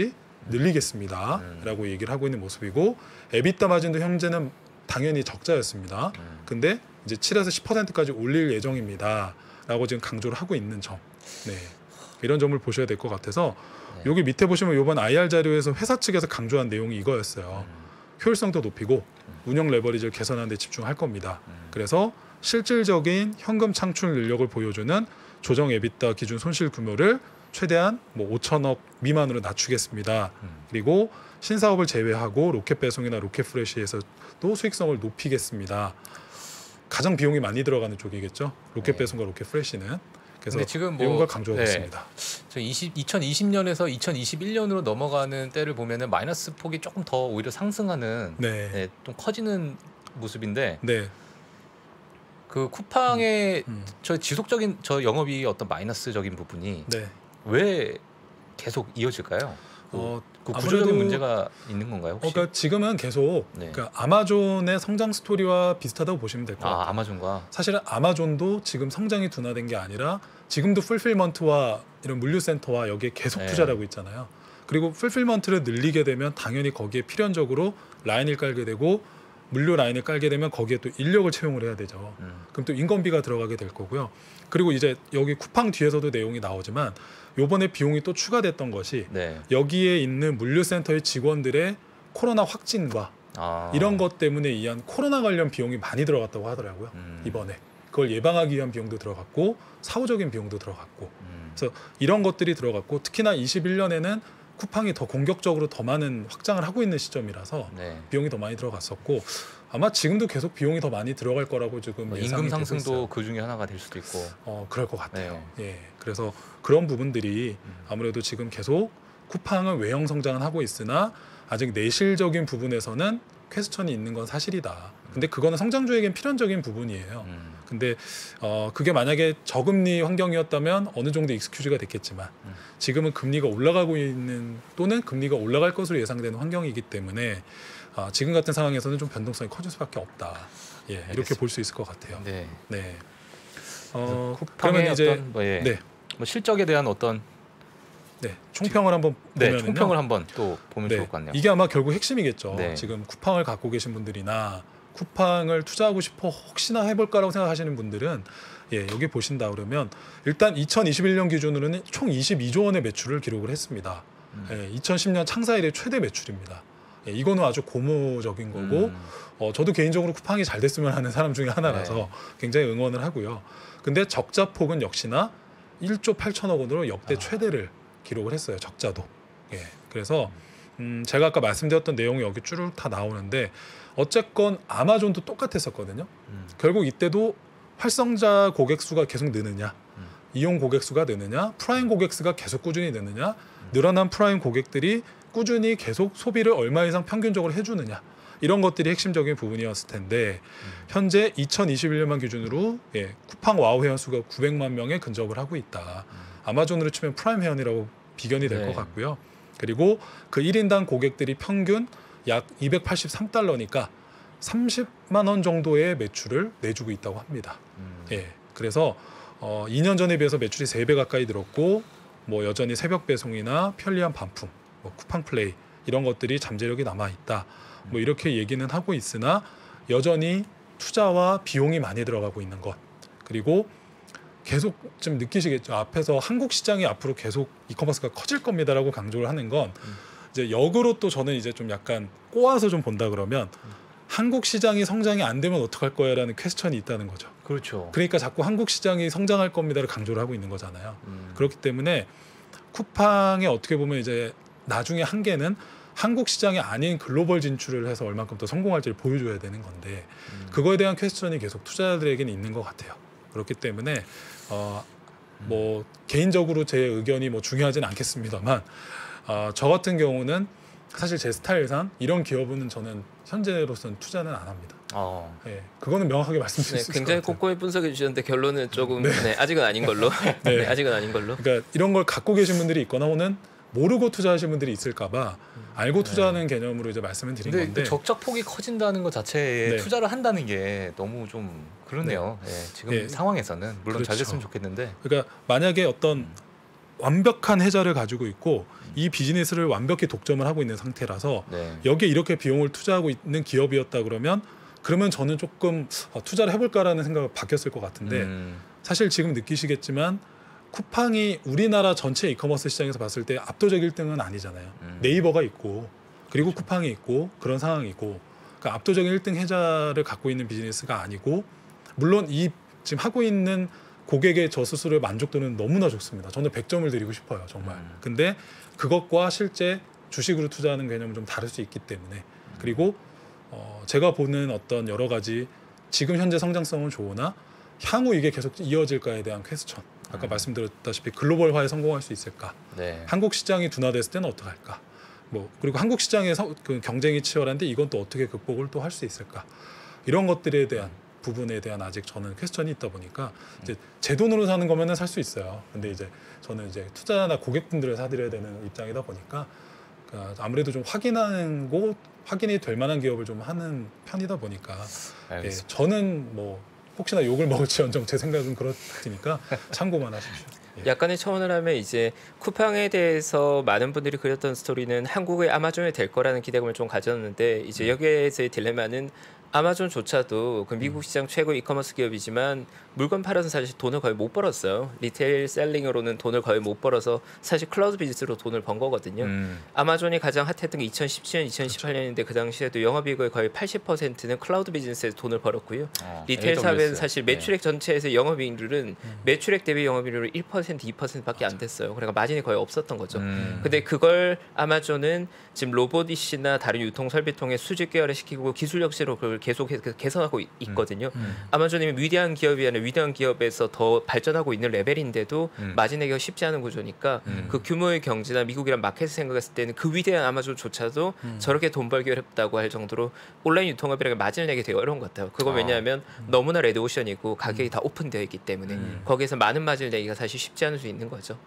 늘리겠습니다라고 음. 얘기를 하고 있는 모습이고 에비타 마진도 현재는 당연히 적자였습니다. 음. 근데 이제 칠에서 십 퍼센트까지 올릴 예정입니다라고 지금 강조를 하고 있는 점. 네. 이런 점을 보셔야 될 것 같아서 네. 여기 밑에 보시면 이번 아이알 자료에서 회사 측에서 강조한 내용이 이거였어요. 음. 효율성도 높이고 음. 운영 레버리지를 개선하는 데 집중할 겁니다. 음. 그래서 실질적인 현금 창출 능력을 보여주는 조정 에비타 기준 손실 규모를 최대한 뭐 오천억 미만으로 낮추겠습니다. 음. 그리고 신사업을 제외하고 로켓 배송이나 로켓 프레시에서도 수익성을 높이겠습니다. 가장 비용이 많이 들어가는 쪽이겠죠. 로켓 네. 배송과 로켓 프레시는. 그래서 지금 뭐, 이런 걸 강조하고 네. 있습니다. 저 이천이십 년에서 이천이십일 년으로 넘어가는 때를 보면은 마이너스 폭이 조금 더 오히려 상승하는 네. 네, 좀 커지는 모습인데 네. 그 쿠팡의 음, 음. 저 지속적인 저 영업이 어떤 마이너스적인 부분이 네. 왜 계속 이어질까요? 어, 그 구조적인 아무래도- 문제가 있는 건가요? 혹시? 어, 그러니까 지금은 계속 네. 그러니까 아마존의 성장 스토리와 비슷하다고 보시면 될 것 같아요. 아 아마존과 사실은 아마존도 지금 성장이 둔화된 게 아니라 지금도 풀필먼트와 이런 물류센터와 여기에 계속 네. 투자를 하고 있잖아요. 그리고 풀필먼트를 늘리게 되면 당연히 거기에 필연적으로 라인을 깔게 되고 물류 라인을 깔게 되면 거기에 또 인력을 채용을 해야 되죠. 음. 그럼 또 인건비가 들어가게 될 거고요. 그리고 이제 여기 쿠팡 뒤에서도 내용이 나오지만 요번에 비용이 또 추가됐던 것이 네. 여기에 있는 물류센터의 직원들의 코로나 확진과 아. 이런 것 때문에 의한 코로나 관련 비용이 많이 들어갔다고 하더라고요. 음. 이번에 그걸 예방하기 위한 비용도 들어갔고 사후적인 비용도 들어갔고 음. 그래서 이런 것들이 들어갔고 특히나 이십일 년에는 쿠팡이 더 공격적으로 더 많은 확장을 하고 있는 시점이라서 네. 비용이 더 많이 들어갔었고 아마 지금도 계속 비용이 더 많이 들어갈 거라고 지금 뭐 예상이 임금 되고 상승도 있어요. 그 중에 하나가 될 수도 있고. 어 그럴 것 같아요. 네. 예, 그래서 그런 부분들이 음. 아무래도 지금 계속 쿠팡은 외형 성장은 하고 있으나 아직 내실적인 부분에서는 퀘스천이 있는 건 사실이다. 근데 그거는 성장주에겐 필연적인 부분이에요. 음. 근데 어 그게 만약에 저금리 환경이었다면 어느 정도 익스큐즈가 됐겠지만 음. 지금은 금리가 올라가고 있는 또는 금리가 올라갈 것으로 예상되는 환경이기 때문에 아, 지금 같은 상황에서는 좀 변동성이 커질 수밖에 없다. 예, 이렇게 알겠습니다. 볼 수 있을 것 같아요. 네. 네. 어, 쿠팡의 그러면 이제 어떤 뭐, 예. 네, 뭐 실적에 대한 어떤 네, 총평을 한번 네, 보면은요. 총평을 한번 또 보면 네, 좋을 것 같네요. 이게 아마 결국 핵심이겠죠. 네. 지금 쿠팡을 갖고 계신 분들이나 쿠팡을 투자하고 싶어 혹시나 해볼까라고 생각하시는 분들은 예, 여기 보신다 그러면 일단 이천이십일 년 기준으로는 총 이십이조 원의 매출을 기록을 했습니다. 음. 예, 이천십 년 창사 이래 최대 매출입니다. 예, 이거는 아주 고무적인 거고 음. 어, 저도 개인적으로 쿠팡이 잘 됐으면 하는 사람 중에 하나라서 네. 굉장히 응원을 하고요. 근데 적자 폭은 역시나 일조 팔천억 원으로 역대 아. 최대를 기록을 했어요. 적자도. 예, 그래서 음, 제가 아까 말씀드렸던 내용이 여기 쭈르륵 다 나오는데 어쨌건 아마존도 똑같았었거든요. 음. 결국 이때도 활성자 고객 수가 계속 느느냐, 음. 이용 고객 수가 느느냐, 프라임 고객 수가 계속 꾸준히 느느냐, 늘어난 프라임 고객들이 꾸준히 계속 소비를 얼마 이상 평균적으로 해주느냐, 이런 것들이 핵심적인 부분이었을 텐데 음. 현재 이천이십일 년만 기준으로 예, 쿠팡 와우 회원 수가 구백만 명에 근접을 하고 있다. 음. 아마존으로 치면 프라임 회원이라고 비견이 될 것 네. 같고요. 그리고 그 일 인당 고객들이 평균 약 이백팔십삼 달러니까 삼십만 원 정도의 매출을 내주고 있다고 합니다. 음. 예, 그래서 어, 이 년 전에 비해서 매출이 세 배 가까이 늘었고 뭐 여전히 새벽 배송이나 편리한 반품, 뭐 쿠팡 플레이 이런 것들이 잠재력이 남아 있다. 뭐 이렇게 얘기는 하고 있으나 여전히 투자와 비용이 많이 들어가고 있는 것, 그리고 계속 좀 느끼시겠죠. 앞에서 한국 시장이 앞으로 계속 이커머스가 커질 겁니다라고 강조를 하는 건 음. 이제 역으로 또 저는 이제 좀 약간 꼬아서 좀 본다 그러면 음. 한국 시장이 성장이 안 되면 어떡할 거야라는 퀘스천이 있다는 거죠. 그렇죠. 그러니까 자꾸 한국 시장이 성장할 겁니다를 강조를 하고 있는 거잖아요. 음. 그렇기 때문에 쿠팡의 어떻게 보면 이제 나중에 한계는 한국 시장이 아닌 글로벌 진출을 해서 얼만큼 더 성공할지를 보여줘야 되는 건데 음. 그거에 대한 퀘스천이 계속 투자자들에게는 있는 것 같아요. 그렇기 때문에 어, 뭐 개인적으로 제 의견이 뭐 중요하지는 않겠습니다만 어, 저 같은 경우는 사실 제 스타일상 이런 기업은 저는 현재로서는 투자는 안 합니다. 어. 예, 그거는 명확하게 말씀드릴 네, 수 있을 굉장히 것 같아요. 꼼꼼히 분석해 주셨는데 결론은 조금 네. 네, 아직은 아닌 걸로. 네. 네, 아직은 아닌 걸로. 그러니까 이런 걸 갖고 계신 분들이 있거나 혹은 모르고 투자하신 분들이 있을까봐 알고 투자하는 개념으로 이제 말씀을 드린 근데 건데 그 적자 폭이 커진다는 것 자체에 네. 투자를 한다는 게 너무 좀 그렇네요. 예, 지금 예. 상황에서는 물론 잘 그렇죠. 됐으면 좋겠는데. 그러니까 만약에 어떤 완벽한 해자를 가지고 있고 이 비즈니스를 완벽히 독점을 하고 있는 상태라서 네. 여기에 이렇게 비용을 투자하고 있는 기업이었다 그러면 그러면 저는 조금 어, 투자를 해볼까라는 생각을 바뀌었을 것 같은데 음. 사실 지금 느끼시겠지만 쿠팡이 우리나라 전체 이커머스 시장에서 봤을 때 압도적 일 등은 아니잖아요. 음. 네이버가 있고 그리고 쿠팡이 있고 그런 상황이고 그러니까 압도적인 일 등 해자를 갖고 있는 비즈니스가 아니고 물론 이 지금 하고 있는 고객의 저수수를 만족도는 너무나 좋습니다. 저는 백 점을 드리고 싶어요. 정말. 음. 근데 그것과 실제 주식으로 투자하는 개념은 좀 다를 수 있기 때문에 그리고 어, 제가 보는 어떤 여러 가지 지금 현재 성장성은 좋으나 향후 이게 계속 이어질까에 대한 퀘스천 아까 음. 말씀드렸다시피 글로벌화에 성공할 수 있을까 네. 한국 시장이 둔화됐을 때는 어떻게 할까 뭐 그리고 한국 시장에서 그 경쟁이 치열한데 이건 또 어떻게 극복을 또 할 수 있을까 이런 것들에 대한 부분에 대한 아직 저는 퀘스천이 있다 보니까 이제 제 돈으로 사는 거면은 살 수 있어요. 근데 이제 저는 이제 투자나 고객분들을 사드려야 되는 입장이다 보니까 그러니까 아무래도 좀 확인하는 곳 확인이 될 만한 기업을 좀 하는 편이다 보니까 예, 알겠습니다. 저는 뭐 혹시나 욕을 먹을지언정 제 생각은 그렇으니까 참고만 하십시오. 예. 약간의 첨언을 하면 이제 쿠팡에 대해서 많은 분들이 그렸던 스토리는 한국의 아마존이 될 거라는 기대감을 좀 가졌는데 이제 여기에서의 딜레마는 아마존조차도 그 미국 시장 최고 이커머스 기업이지만 물건 팔아서 사실 돈을 거의 못 벌었어요. 리테일 셀링으로는 돈을 거의 못 벌어서 사실 클라우드 비즈니스로 돈을 번 거거든요. 음. 아마존이 가장 핫했던 게 이천십칠 년, 이천십팔 년인데 그 당시에도 영업이익의 거의 팔십 퍼센트는 클라우드 비즈니스에서 돈을 벌었고요. 어, 리테일 사업에는 에이더블유에스. 사실 매출액 전체에서 영업이익률은 음. 매출액 대비 영업이익률이 일 퍼센트, 이 퍼센트밖에 안 됐어요. 그러니까 마진이 거의 없었던 거죠. 음. 근데 그걸 아마존은 지금 로봇이시나 다른 유통 설비통에 수직 계열화시키고 기술 역시로 그걸 계속 해- 개선하고 있- 있거든요. 음. 아마존이 위대한 기업이 아니라 위대한 기업에서 더 발전하고 있는 레벨인데도 음. 마진 내기가 쉽지 않은 구조니까 음. 그 규모의 경제나 미국이란 마켓을 생각했을 때는 그 위대한 아마존조차도 음. 저렇게 돈 벌기 어렵다고 할 정도로 온라인 유통업이라는 게 마진을 내기 되게 어려운 것 같아요. 그건 아. 왜냐하면 너무나 레드오션이고 가격이 다 오픈되어 있기 때문에 음. 거기에서 많은 마진을 내기가 사실 쉽지 않을 수 있는 거죠.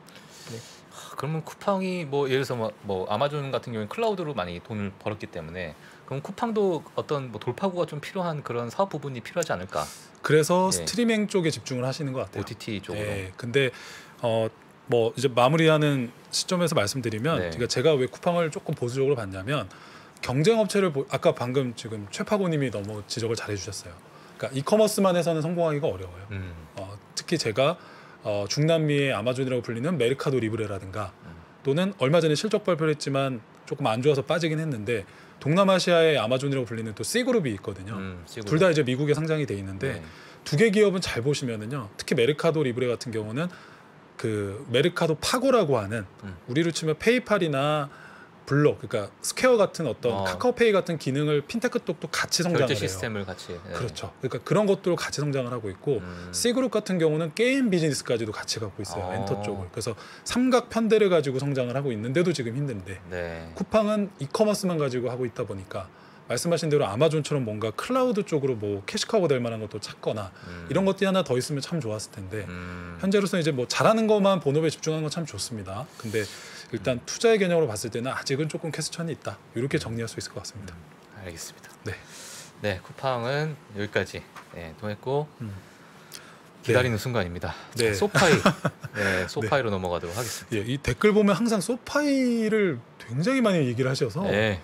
하, 그러면 쿠팡이 뭐 예를 들어서 뭐, 뭐 아마존 같은 경우는 클라우드로 많이 돈을 벌었기 때문에 그럼 쿠팡도 어떤 뭐 돌파구가 좀 필요한 그런 사업 부분이 필요하지 않을까? 그래서 예. 스트리밍 쪽에 집중을 하시는 것 같아요. 오티티 쪽으로. 예, 근데 어, 뭐 이제 마무리하는 시점에서 말씀드리면 네. 그러니까 제가 왜 쿠팡을 조금 보수적으로 봤냐면 경쟁 업체를 보, 아까 방금 지금 최파고님이 너무 지적을 잘해주셨어요. 그러니까 이커머스만 해서는 성공하기가 어려워요. 음. 어, 특히 제가 어, 중남미의 아마존이라고 불리는 메르카도 리브레라든가 음. 또는 얼마 전에 실적 발표를 했지만 조금 안 좋아서 빠지긴 했는데 동남아시아의 아마존이라고 불리는 또 C그룹이 있거든요. 음, 둘 다 이제 미국에 상장이 돼 있는데 네. 두 개 기업은 잘 보시면은요. 특히 메르카도 리브레 같은 경우는 그 메르카도 파고라고 하는 음. 우리로 치면 페이팔이나 블록 그러니까 스퀘어 같은 어떤 어. 카카오페이 같은 기능을 핀테크 쪽도 같이 성장을 결제 해요. 시스템을 같이. 네. 그렇죠. 그러니까 그런 것들을 같이 성장을 하고 있고 음. C그룹 같은 경우는 게임 비즈니스까지도 같이 갖고 있어요. 어. 엔터 쪽을. 그래서 삼각 편대를 가지고 성장을 하고 있는데도 지금 힘든데 네. 쿠팡은 이커머스만 가지고 하고 있다 보니까 말씀하신 대로 아마존처럼 뭔가 클라우드 쪽으로 뭐 캐시카우가 될 만한 것도 찾거나 음. 이런 것들이 하나 더 있으면 참 좋았을 텐데 음. 현재로서는 이제 뭐 잘하는 것만 본업에 집중하는 건 참 좋습니다. 근데 일단 투자의 개념으로 봤을 때는 아직은 조금 퀘스천이 있다. 이렇게 정리할 수 있을 것 같습니다. 알겠습니다. 네. 네, 쿠팡은 여기까지 네, 통했고 음. 기다리는 순간입니다. 네. 자, 소파이. 네, 소파이로 넘어가도록 하겠습니다. 예, 이 댓글 보면 항상 소파이를 굉장히 많이 얘기를 하셔서 네.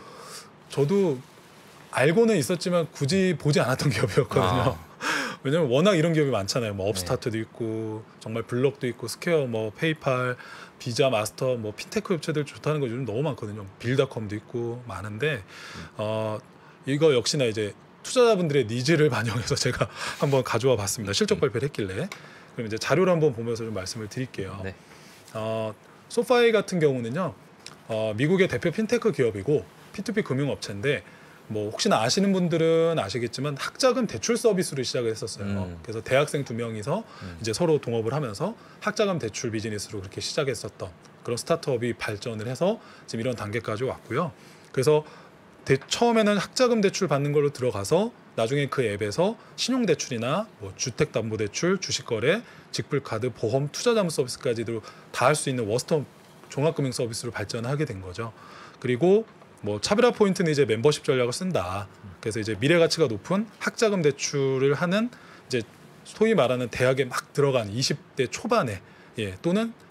저도 알고는 있었지만 굳이 보지 않았던 기업이었거든요. 아. 왜냐면 워낙 이런 기업이 많잖아요. 뭐 업스타트도 있고 정말 블럭도 있고 스퀘어, 뭐 페이팔, 비자, 마스터, 뭐 핀테크 업체들 좋다는 거 요즘 너무 많거든요. 빌닷컴도 있고 많은데 어, 이거 역시나 이제 투자자분들의 니즈를 반영해서 제가 한번 가져와 봤습니다. 실적 발표를 했길래 그럼 이제 자료를 한번 보면서 좀 말씀을 드릴게요. 네. 어, 소파이 같은 경우는요, 어, 미국의 대표 핀테크 기업이고 피투피 금융업체인데. 뭐 혹시나 아시는 분들은 아시겠지만 학자금 대출 서비스를 시작을 했었어요. 음. 그래서 대학생 두 명이서 음. 이제 서로 동업을 하면서 학자금 대출 비즈니스로 그렇게 시작했었던 그런 스타트업이 발전을 해서 지금 이런 단계까지 왔고요. 그래서 대, 처음에는 학자금 대출 받는 걸로 들어가서 나중에 그 앱에서 신용대출이나 뭐 주택담보대출, 주식거래, 직불카드, 보험, 투자자문 서비스까지도 다 할 수 있는 원스톱 종합금융 서비스로 발전하게 된 거죠. 그리고 뭐 차별화 포인트는 이제 멤버십 전략을 쓴다. 그래서 이제 미래 가치가 높은 학자금 대출을 하는 이제 소위 말하는 대학에 막 들어간 이십 대 초반에 예 또는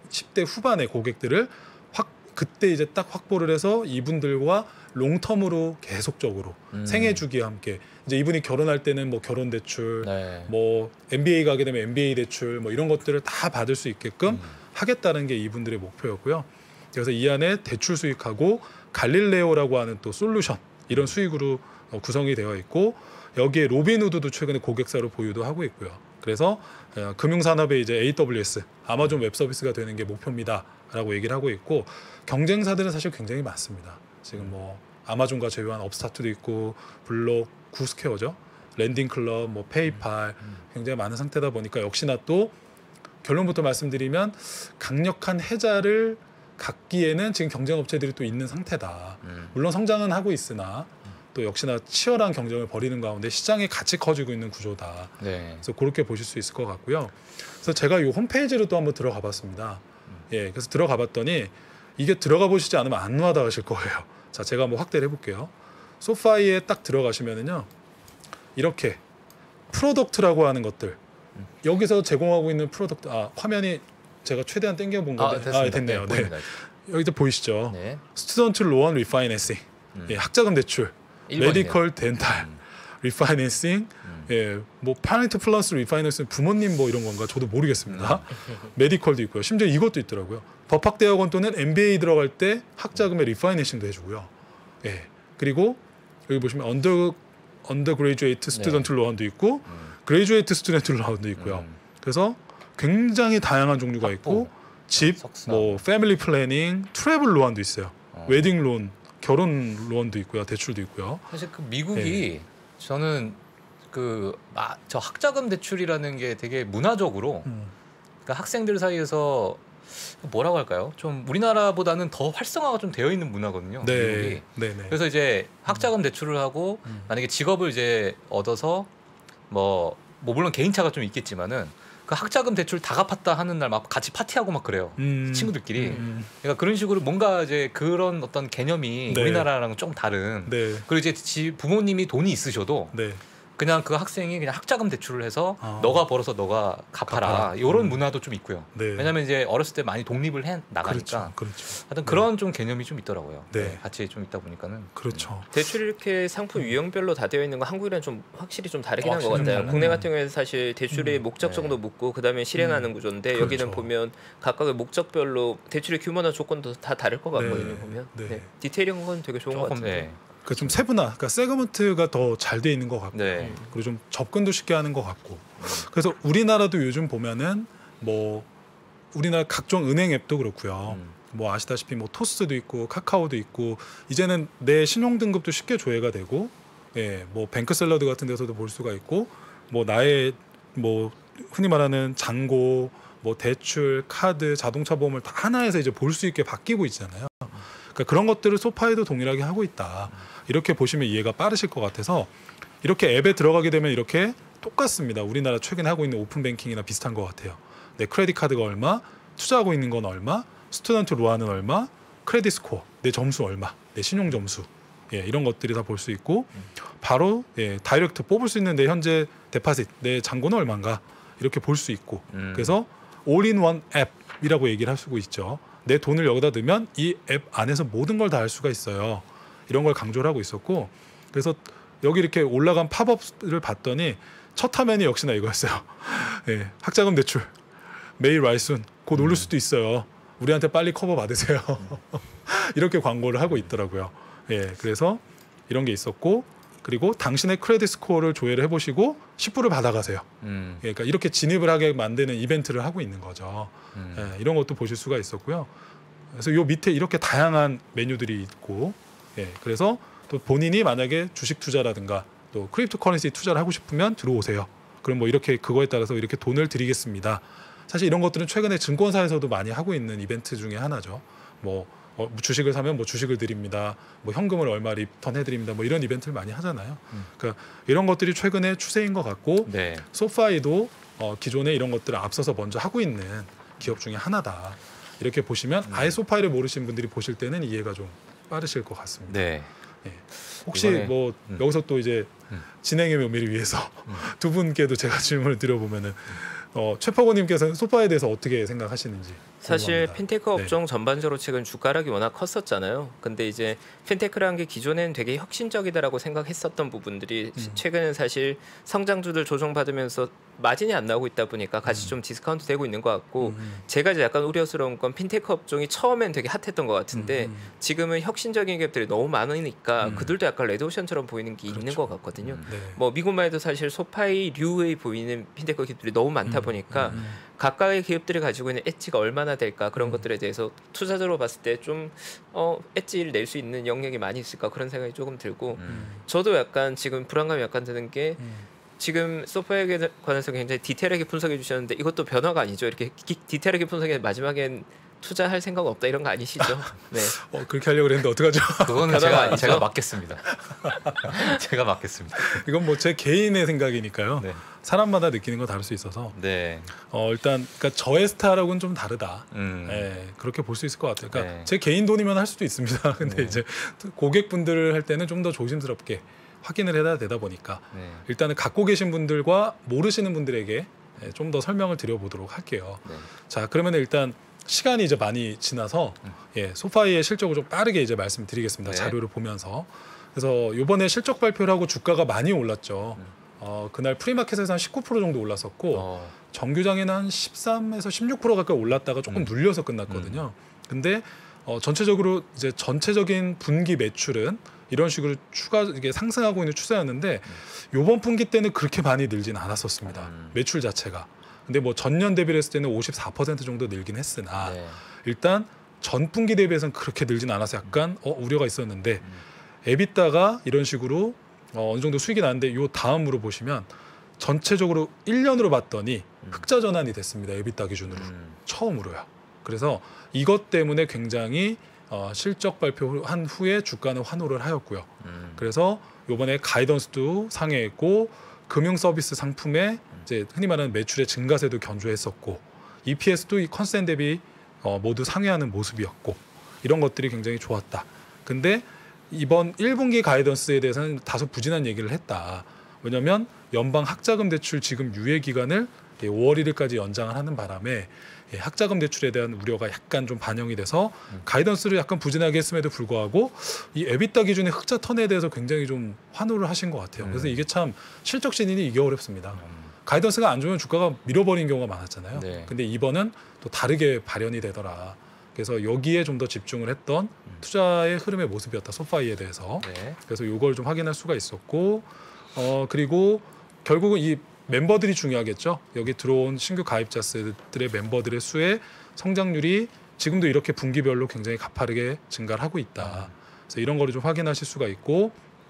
십 대 후반의 고객들을 확 그때 이제 딱 확보를 해서 이분들과 롱텀으로 계속적으로 음. 생애 주기와 함께 이제 이분이 결혼할 때는 뭐 결혼 대출, 네. 뭐 엠비에이 가게 되면 엠비에이 대출 뭐 이런 것들을 다 받을 수 있게끔 음. 하겠다는 게 이분들의 목표였고요. 그래서 이 안에 대출 수익하고 갈릴레오라고 하는 또 솔루션 이런 수익으로 어, 구성이 되어 있고 여기에 로빈후드도 최근에 고객사로 보유도 하고 있고요. 그래서 어, 금융산업의 이제 에이더블유에스 아마존 웹서비스가 되는 게 목표입니다라고 얘기를 하고 있고 경쟁사들은 사실 굉장히 많습니다. 지금 뭐 아마존과 제휴한 업스타트도 있고 블록, 구스퀘어죠, 랜딩클럽, 뭐 페이팔 굉장히 많은 상태다 보니까 역시나 또 결론부터 말씀드리면 강력한 해자를 갖기에는 지금 경쟁 업체들이 또 있는 상태다. 음. 물론 성장은 하고 있으나 또 역시나 치열한 경쟁을 벌이는 가운데 시장이 같이 커지고 있는 구조다. 네. 그래서 그렇게 보실 수 있을 것 같고요. 그래서 제가 이 홈페이지로 또 한번 들어가 봤습니다. 예, 그래서 들어가 봤더니 이게 들어가 보시지 않으면 안 와닿으실 거예요. 자, 제가 한번 확대를 해볼게요. 소파이에 딱 들어가시면은요, 이렇게 프로덕트라고 하는 것들 여기서 제공하고 있는 프로덕트, 아 화면이 제가 최대한 당겨본 아, 건데 됐습니다. 아, 됐네요. 네, 네, 보입니다. 여기도 보이시죠? 네. 스튜던트 로안 리파이낸싱, 음. 예, 학자금 대출, 일 번이네요. 메디컬 덴탈 음. 리파이낸싱, 음. 예, 뭐 파렌트 플러스 리파이낸싱 부모님 뭐 이런 건가 저도 모르겠습니다. 음. 메디컬도 있고요. 심지어 이것도 있더라고요. 법학대학원 또는 엠비에이 들어갈 때 학자금의 리파이낸싱도 해주고요. 예, 그리고 여기 보시면 언더 언더그레이주에이트 스튜던트 네. 로안도 있고 음. 그레이주에이트 스튜던트 로안도 있고요. 음. 그래서 굉장히 다양한 종류가 있고 집, 석사. 뭐 패밀리 플래닝, 트래블 로안도 있어요. 어. 웨딩 론, 결혼 로안도 있고요. 대출도 있고요. 사실 그 미국이 저는 그 저 학자금 대출이라는 게 되게 문화적으로 음. 그러니까 학생들 사이에서 뭐라고 할까요? 좀 우리나라보다는 더 활성화가 좀 되어 있는 문화거든요. 미국이. 네, 네, 네. 그래서 이제 학자금 대출을 하고 음. 만약에 직업을 이제 얻어서 뭐, 뭐 물론 개인차가 좀 있겠지만은 그 학자금 대출 다 갚았다 하는 날 막 같이 파티하고 막 그래요. 음. 친구들끼리. 음. 그러니까 그런 식으로 뭔가 이제 그런 어떤 개념이 네. 우리나라랑은 좀 다른. 네, 그리고 이제 지 부모님이 돈이 있으셔도 네. 그냥 그 학생이 그냥 학자금 대출을 해서 아. 너가 벌어서 너가 갚아라, 갚아라. 이런 음. 문화도 좀 있고요. 네. 왜냐하면 이제 어렸을 때 많이 독립을 해 그렇죠, 나가니까 그렇죠. 하여튼 그런 좀 개념이 좀 있더라고요. 네. 네, 같이 좀 있다 보니까는 그렇죠. 대출이 이렇게 상품 유형별로 다 되어 있는 건 한국이랑 좀 확실히 좀 다르긴 어, 한 것 진짜 같아요. 달라요. 국내 같은 경우에는 사실 대출의 음. 목적 네. 정도 묻고 그다음에 실행하는 음. 구조인데 그렇죠. 여기는 보면 각각의 목적별로 대출의 규모나 조건도 다 다를 것 같거든요. 네. 보면 네. 네. 디테일한 건 되게 좋은 것 조금 같아요. 네. 그 좀 세분화, 그러니까 세그먼트가 더 잘 돼 있는 것 같고, 네. 그리고 좀 접근도 쉽게 하는 것 같고. 그래서 우리나라도 요즘 보면은 뭐 우리나라 각종 은행 앱도 그렇고요. 음. 뭐 아시다시피 뭐 토스도 있고 카카오도 있고 이제는 내 신용 등급도 쉽게 조회가 되고, 예, 뭐 뱅크 샐러드 같은 데서도 볼 수가 있고, 뭐 나의 뭐 흔히 말하는 잔고, 뭐 대출, 카드, 자동차 보험을 다 하나에서 이제 볼 수 있게 바뀌고 있잖아요. 그러니까 그런 것들을 소파에도 동일하게 하고 있다. 이렇게 보시면 이해가 빠르실 것 같아서 이렇게 앱에 들어가게 되면 이렇게 똑같습니다. 우리나라 최근에 하고 있는 오픈 뱅킹이나 비슷한 것 같아요. 내 크레딧 카드가 얼마, 투자하고 있는 건 얼마, 스튜던트 로안은 얼마, 크레딧 스코어, 내 점수 얼마, 내 신용 점수, 예, 이런 것들이 다 볼 수 있고 바로 예, 다이렉트 뽑을 수 있는 내 현재 데파짓, 내 잔고는 얼마인가 이렇게 볼 수 있고 음. 그래서 올인원 앱이라고 얘기를 할 수가 있죠. 내 돈을 여기다 넣으면 이 앱 안에서 모든 걸 다 할 수가 있어요. 이런 걸 강조를 하고 있었고 그래서 여기 이렇게 올라간 팝업을 봤더니 첫 화면이 역시나 이거였어요. 예, 학자금 대출 매일 말순 곧 오를 수도 있어요. 우리한테 빨리 커버 받으세요. 이렇게 광고를 하고 있더라고요. 예, 그래서 이런 게 있었고 그리고 당신의 크레딧 스코어를 조회를 해보시고 십 불을 받아가세요. 음. 예, 그러니까 이렇게 진입을 하게 만드는 이벤트를 하고 있는 거죠. 음. 예, 이런 것도 보실 수가 있었고요. 그래서 요 밑에 이렇게 다양한 메뉴들이 있고, 예, 그래서 또 본인이 만약에 주식 투자라든가 또 크립토 커런시 투자를 하고 싶으면 들어오세요. 그럼 뭐 이렇게 그거에 따라서 이렇게 돈을 드리겠습니다. 사실 이런 것들은 최근에 증권사에서도 많이 하고 있는 이벤트 중에 하나죠. 뭐 어, 주식을 사면 뭐 주식을 드립니다. 뭐 현금을 얼마 리턴해 드립니다. 뭐 이런 이벤트를 많이 하잖아요. 음. 그러니까 이런 것들이 최근에 추세인 것 같고 네. 소파이도 어, 기존에 이런 것들을 앞서서 먼저 하고 있는 기업 중에 하나다. 이렇게 보시면 아예 소파이를 모르시는 분들이 보실 때는 이해가 좀 빠르실 것 같습니다. 네. 예. 혹시 이번에, 뭐 음. 여기서 또 이제 음. 진행의 묘미를 위해서 음. 두 분께도 제가 질문을 드려보면은 어, 최퍼고님께서는 소파에 대해서 어떻게 생각하시는지 사실 궁금합니다. 핀테크 업종 전반적으로 최근 주가락이 워낙 컸었잖아요. 근데 이제 핀테크라는 게 기존에는 되게 혁신적이다라고 생각했었던 부분들이 음. 최근에 사실 성장주들 조정받으면서 마진이 안 나오고 있다 보니까 같이 음. 좀 디스카운트 되고 있는 것 같고 음. 제가 이제 약간 우려스러운 건 핀테크 업종이 처음엔 되게 핫했던 것 같은데 음. 지금은 혁신적인 기업들이 너무 많으니까 음. 그들도 약간 레드오션처럼 보이는 게 있는 그렇죠. 것 같거든요. 음. 네. 뭐 미국만 해도 사실 소파이류의 보이는 핀테크 기업들이 너무 많다 음. 보니까 음. 각각의 기업들이 가지고 있는 엣지가 얼마나 될까 그런 음. 것들에 대해서 투자자로 봤을 때 좀 어, 엣지를 낼 수 있는 영역이 많이 있을까 그런 생각이 조금 들고 음. 저도 약간 지금 불안감이 약간 드는 게 음. 지금 소파에 관해서 굉장히 디테일하게 분석해 주셨는데 이것도 변화가 아니죠. 이렇게 기, 디테일하게 분석해 마지막엔 투자할 생각 없다 이런 거 아니시죠? 네. 어, 그렇게 하려고 그랬는데 어떡하죠? 그거는 변화가 제가 아니죠? 제가 맡겠습니다. 제가 맡겠습니다. 이건 뭐 제 개인의 생각이니까요. 네. 사람마다 느끼는 건 다를 수 있어서 네. 어, 일단 그러니까 저의 스타일하고는 좀 다르다. 음. 예, 그렇게 볼 수 있을 것 같아요. 그러니까 네. 제 개인 돈이면 할 수도 있습니다. 근데 네. 이제 고객분들을 할 때는 좀 더 조심스럽게 확인을 해야 되다 보니까 네. 일단은 갖고 계신 분들과 모르시는 분들에게 좀 더 설명을 드려보도록 할게요. 네. 자, 그러면 일단 시간이 이제 많이 지나서 음. 예, 소파이의 실적을 좀 빠르게 이제 말씀드리겠습니다. 네. 자료를 보면서. 그래서 이번에 실적 발표를 하고 주가가 많이 올랐죠. 음. 어, 그날 프리마켓에서 한 십구 퍼센트 정도 올랐었고 어. 정규장에는 한 십삼에서 십육 퍼센트 가까이 올랐다가 조금 음. 눌려서 끝났거든요. 근데 어, 전체적으로 이제 전체적인 분기 매출은 이런 식으로 추가 이게 상승하고 있는 추세였는데 요번 분기 때는 그렇게 많이 늘진 않았었습니다. 음. 매출 자체가. 근데 뭐 전년 대비를 했을 때는 오십사 퍼센트 정도 늘긴 했으나 네. 일단 전 분기 대비해서는 그렇게 늘진 않아서 약간 어, 우려가 있었는데 음. 에비타가 이런 식으로 어, 어느 정도 수익이 나는데 요 다음으로 보시면 전체적으로 일 년으로 봤더니 음. 흑자 전환이 됐습니다. 에비타 기준으로. 음. 처음으로요. 그래서 이것 때문에 굉장히 어, 실적 발표한 후에 주가는 환호를 하였고요. 음. 그래서 이번에 가이던스도 상회했고 금융 서비스 상품의 이제 흔히 말하는 매출의 증가세도 견조했었고 이피에스도 이 컨센 대비 어, 모두 상회하는 모습이었고 이런 것들이 굉장히 좋았다. 근데 이번 일 분기 가이던스에 대해서는 다소 부진한 얘기를 했다. 왜냐하면 연방 학자금 대출 지금 유예 기간을 오월 일일까지 연장을 하는 바람에 학자금 대출에 대한 우려가 약간 좀 반영이 돼서 가이던스를 약간 부진하게 했음에도 불구하고 이 에비타 기준의 흑자 턴에 대해서 굉장히 좀 환호를 하신 것 같아요. 그래서 음. 이게 참 실적 신인이 이게 어렵습니다. 음. 가이던스가 안 좋으면 주가가 밀어버린 경우가 많았잖아요. 네. 근데 이번은 또 다르게 발현이 되더라. 그래서 여기에 좀 더 집중을 했던 투자의 흐름의 모습이었다. 소파이에 대해서. 네. 그래서 이걸 좀 확인할 수가 있었고 어 그리고 결국은 이 멤버들이 중요하겠죠. 여기 들어온 신규 가입자들의 멤버들의 수의 성장률이 지금도 이렇게 분기별로 굉장히 가파르게 증가를 하고 있다. 그래서 이런 거를 좀 확인하실 수가 있고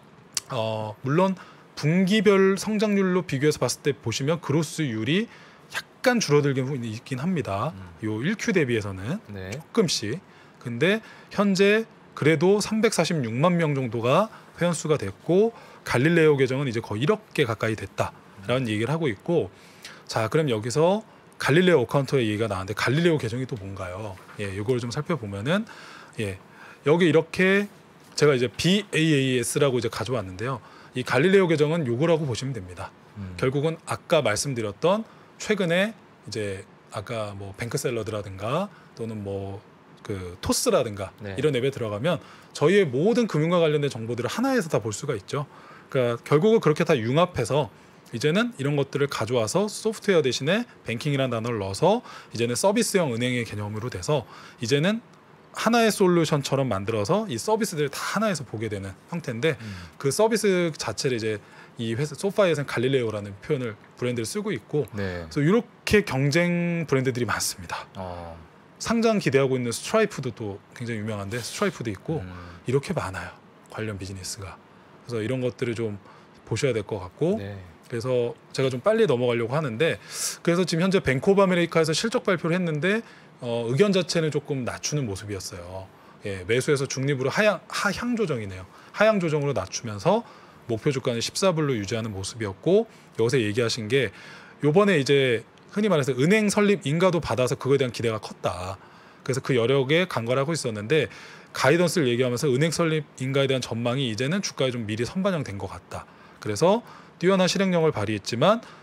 어 물론 분기별 성장률로 비교해서 봤을 때 보시면 그로스율이 약간 줄어들긴 있긴 합니다. 요 일 큐 대비해서는 네. 조금씩. 근데 현재 그래도 삼백사십육만 명 정도가 회원수가 됐고 갈릴레오 계정은 이제 거의 일억 개 가까이 됐다라는 얘기를 하고 있고 자 그럼 여기서 갈릴레오 어카운트의 얘기가 나왔는데 갈릴레오 계정이 또 뭔가요? 예, 이걸 좀 살펴보면은 예 여기 이렇게 제가 이제 비에이에이에스라고 이제 가져왔는데요. 이 갈릴레오 계정은 요거라고 보시면 됩니다. 음. 결국은 아까 말씀드렸던 최근에 이제 아까 뭐 뱅크샐러드라든가 또는 뭐 그 토스라든가 네. 이런 앱에 들어가면 저희의 모든 금융과 관련된 정보들을 하나에서 다 볼 수가 있죠. 그러니까 결국은 그렇게 다 융합해서 이제는 이런 것들을 가져와서 소프트웨어 대신에 뱅킹이라는 단어를 넣어서 이제는 서비스형 은행의 개념으로 돼서 이제는 하나의 솔루션처럼 만들어서 이 서비스들을 다 하나에서 보게 되는 형태인데 음. 그 서비스 자체를 이제 이 회사 소파에서는 갈릴레오라는 표현을 브랜드를 쓰고 있고 네. 그래서 이렇게 경쟁 브랜드들이 많습니다. 어. 상장 기대하고 있는 스트라이프도 또 굉장히 유명한데 스트라이프도 있고 음. 이렇게 많아요. 관련 비즈니스가. 그래서 이런 것들을 좀 보셔야 될 것 같고 네. 그래서 제가 좀 빨리 넘어가려고 하는데 그래서 지금 현재 뱅크 오브 아메리카에서 실적 발표를 했는데 어, 의견 자체는 조금 낮추는 모습이었어요. 예, 매수에서 중립으로 하향, 하향 조정이네요. 하향 조정으로 낮추면서 목표 주가는 십사 불로 유지하는 모습이었고 여기서 얘기하신 게 요번에 이제 흔히 말해서 은행 설립 인가도 받아서 그거에 대한 기대가 컸다. 그래서 그 여력에 간과하고 있었는데 가이던스를 얘기하면서 은행 설립 인가에 대한 전망이 이제는 주가에 좀 미리 선반영된 것 같다. 그래서 뛰어난 실행력을 발휘했지만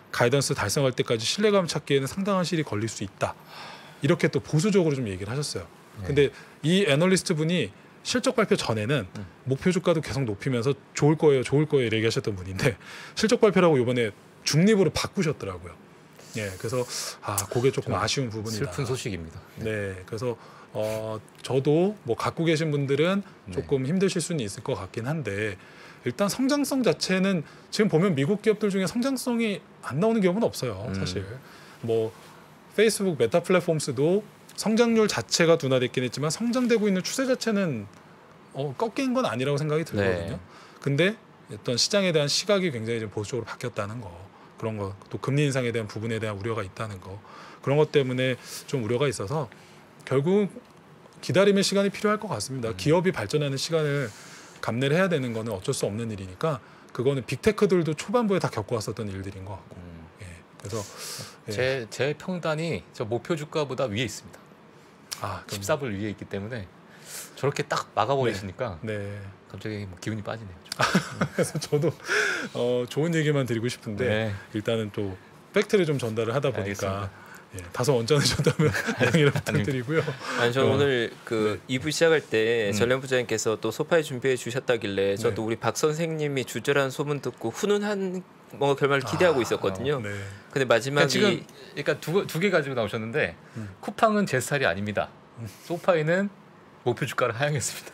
가이던스 달성할 때까지 신뢰감 찾기에는 상당한 시일이 걸릴 수 있다. 이렇게 또 보수적으로 좀 얘기를 하셨어요. 네. 근데 이 애널리스트 분이 실적 발표 전에는 음. 목표 주가도 계속 높이면서 좋을 거예요, 좋을 거예요 이렇게 얘기하셨던 분인데 실적 발표라고 이번에 중립으로 바꾸셨더라고요. 예, 그래서 아, 그게 조금 아쉬운 부분이다. 슬픈 소식입니다. 네, 그래서 어, 저도 뭐 갖고 계신 분들은 네. 조금 힘드실 수는 있을 것 같긴 한데 일단 성장성 자체는 지금 보면 미국 기업들 중에 성장성이 안 나오는 기업은 없어요. 음. 사실 뭐 페이스북 메타 플랫폼스도 성장률 자체가 둔화됐긴 했지만 성장되고 있는 추세 자체는 어, 꺾인 건 아니라고 생각이 들거든요. 네. 근데 어떤 시장에 대한 시각이 굉장히 좀 보수적으로 바뀌었다는 거, 그런 거, 또 금리 인상에 대한 부분에 대한 우려가 있다는 거, 그런 것 때문에 좀 우려가 있어서 결국 기다림의 시간이 필요할 것 같습니다. 음. 기업이 발전하는 시간을 감내를 해야 되는 거는 어쩔 수 없는 일이니까 그거는 빅테크들도 초반부에 다 겪어왔었던 일들인 것 같고, 음. 예. 그래서 예. 제, 제 평단이 저 목표 주가보다 위에 있습니다. 아, 그럼- 십사 불 위에 있기 때문에 저렇게 딱 막아버리시니까 네. 갑자기 뭐 기분이 빠지네요. 그래서 저도 어, 좋은 얘기만 드리고 싶은데 네. 일단은 또 팩트를 좀 전달을 하다 보니까 알겠습니다. 예, 다소 언짢으셨다면 양해를 부탁드리고요. 아니 저 어. 오늘 그 이 부 시작할 때 음. 전련 부장님께서 또 소파에 준비해 주셨다길래 저도 네. 우리 박 선생님이 주저라는 소문 듣고 훈훈한 뭐 결말을 기대하고 아, 있었거든요. 네. 근데 마지막이 그러니까 지금 그러니까 두, 두 개 가지고 나오셨는데 음. 쿠팡은 제 스타일이 아닙니다. 소파에는 목표 주가를 하향했습니다.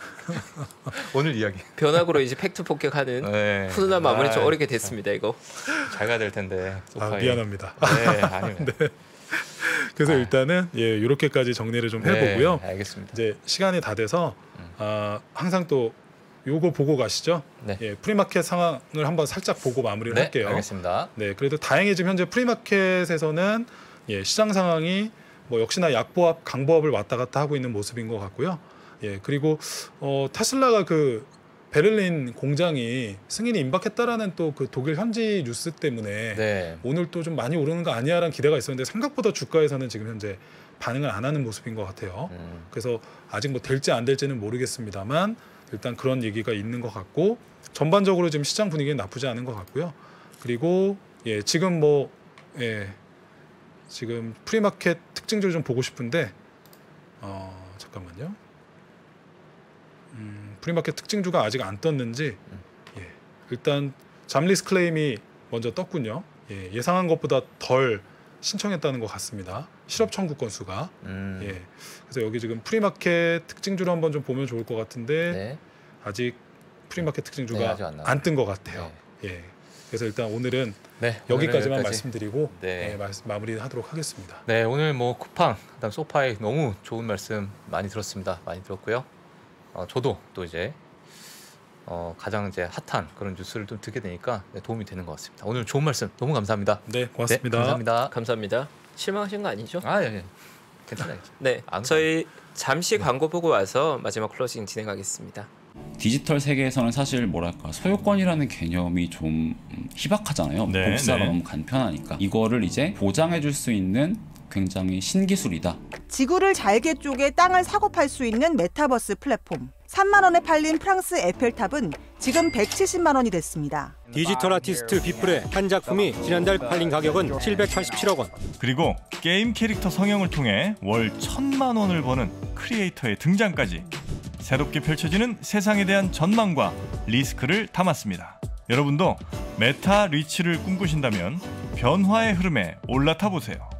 오늘 이야기. 변화구로 이제 팩트 폭격하는 네. 훈훈한 마무리 좀 아, 어렵게 됐습니다. 이거. 잘 가야 될 텐데. 아, 소파에. 미안합니다. 네, 아니면. 그래서 아. 일단은 예, 이렇게까지 정리를 좀 네, 해보고요. 알겠습니다. 이제 시간이 다 돼서 음. 아, 항상 또 요거 보고 가시죠. 네. 예, 프리마켓 상황을 한번 살짝 보고 마무리를 네, 할게요. 알겠습니다. 네, 그래도 다행히 지금 현재 프리마켓에서는 예, 시장 상황이 뭐 역시나 약보합, 강보합을 왔다 갔다 하고 있는 모습인 것 같고요. 예, 그리고 어, 테슬라가 그 베를린 공장이 승인이 임박했다라는 또 그 독일 현지 뉴스 때문에 네. 오늘 또 좀 많이 오르는 거 아니야라는 기대가 있었는데 생각보다 주가에서는 지금 현재 반응을 안 하는 모습인 것 같아요. 음. 그래서 아직 뭐 될지 안 될지는 모르겠습니다만 일단 그런 얘기가 있는 것 같고 전반적으로 지금 시장 분위기는 나쁘지 않은 것 같고요. 그리고 예, 지금 뭐 예, 지금 프리마켓 특징들 좀 보고 싶은데 어, 잠깐만요. 음, 프리마켓 특징주가 아직 안 떴는지 예, 일단 잠리스 클레임이 먼저 떴군요. 예, 예상한 것보다 덜 신청했다는 것 같습니다. 실업 청구 건수가 음. 예, 그래서 여기 지금 프리마켓 특징주를 한번 좀 보면 좋을 것 같은데 네. 아직 프리마켓 네, 특징주가 아직 안 안 뜬 것 같아요. 네. 예, 그래서 일단 오늘은 네, 여기까지만 오늘은 여기까지. 말씀드리고 네. 예, 말씀, 마무리하도록 하겠습니다. 네, 오늘 뭐 쿠팡, 그다음 소파에 너무 좋은 말씀 많이 들었습니다. 많이 들었고요. 어, 저도 또 이제 어, 가장 이제 핫한 그런 뉴스를 좀 듣게 되니까 네, 도움이 되는 것 같습니다. 오늘 좋은 말씀 너무 감사합니다. 네, 고맙습니다. 네, 감사합니다. 감사합니다. 실망하신 거 아니죠? 아, 예, 예. 괜찮아요. 네. 안 저희 잠시 광고 보고 와서 마지막 클로징 진행하겠습니다. 디지털 세계에서는 사실 뭐랄까 소유권이라는 개념이 좀 음, 희박하잖아요. 네, 복사가 네. 너무 간편하니까 이거를 이제 보장해줄 수 있는 굉장히 신기술이다. 지구를 잘게 쪼개 땅을 사고 팔 수 있는 메타버스 플랫폼. 삼만 원에 팔린 프랑스 에펠탑은 지금 백칠십만 원이 됐습니다. 디지털 아티스트 비플의 한 작품이 지난달 팔린 가격은 칠백팔십칠억 원. 그리고 게임 캐릭터 성형을 통해 월 천만 원을 버는 크리에이터의 등장까지 새롭게 펼쳐지는 세상에 대한 전망과 리스크를 담았습니다. 여러분도 메타 리치를 꿈꾸신다면 변화의 흐름에 올라타 보세요.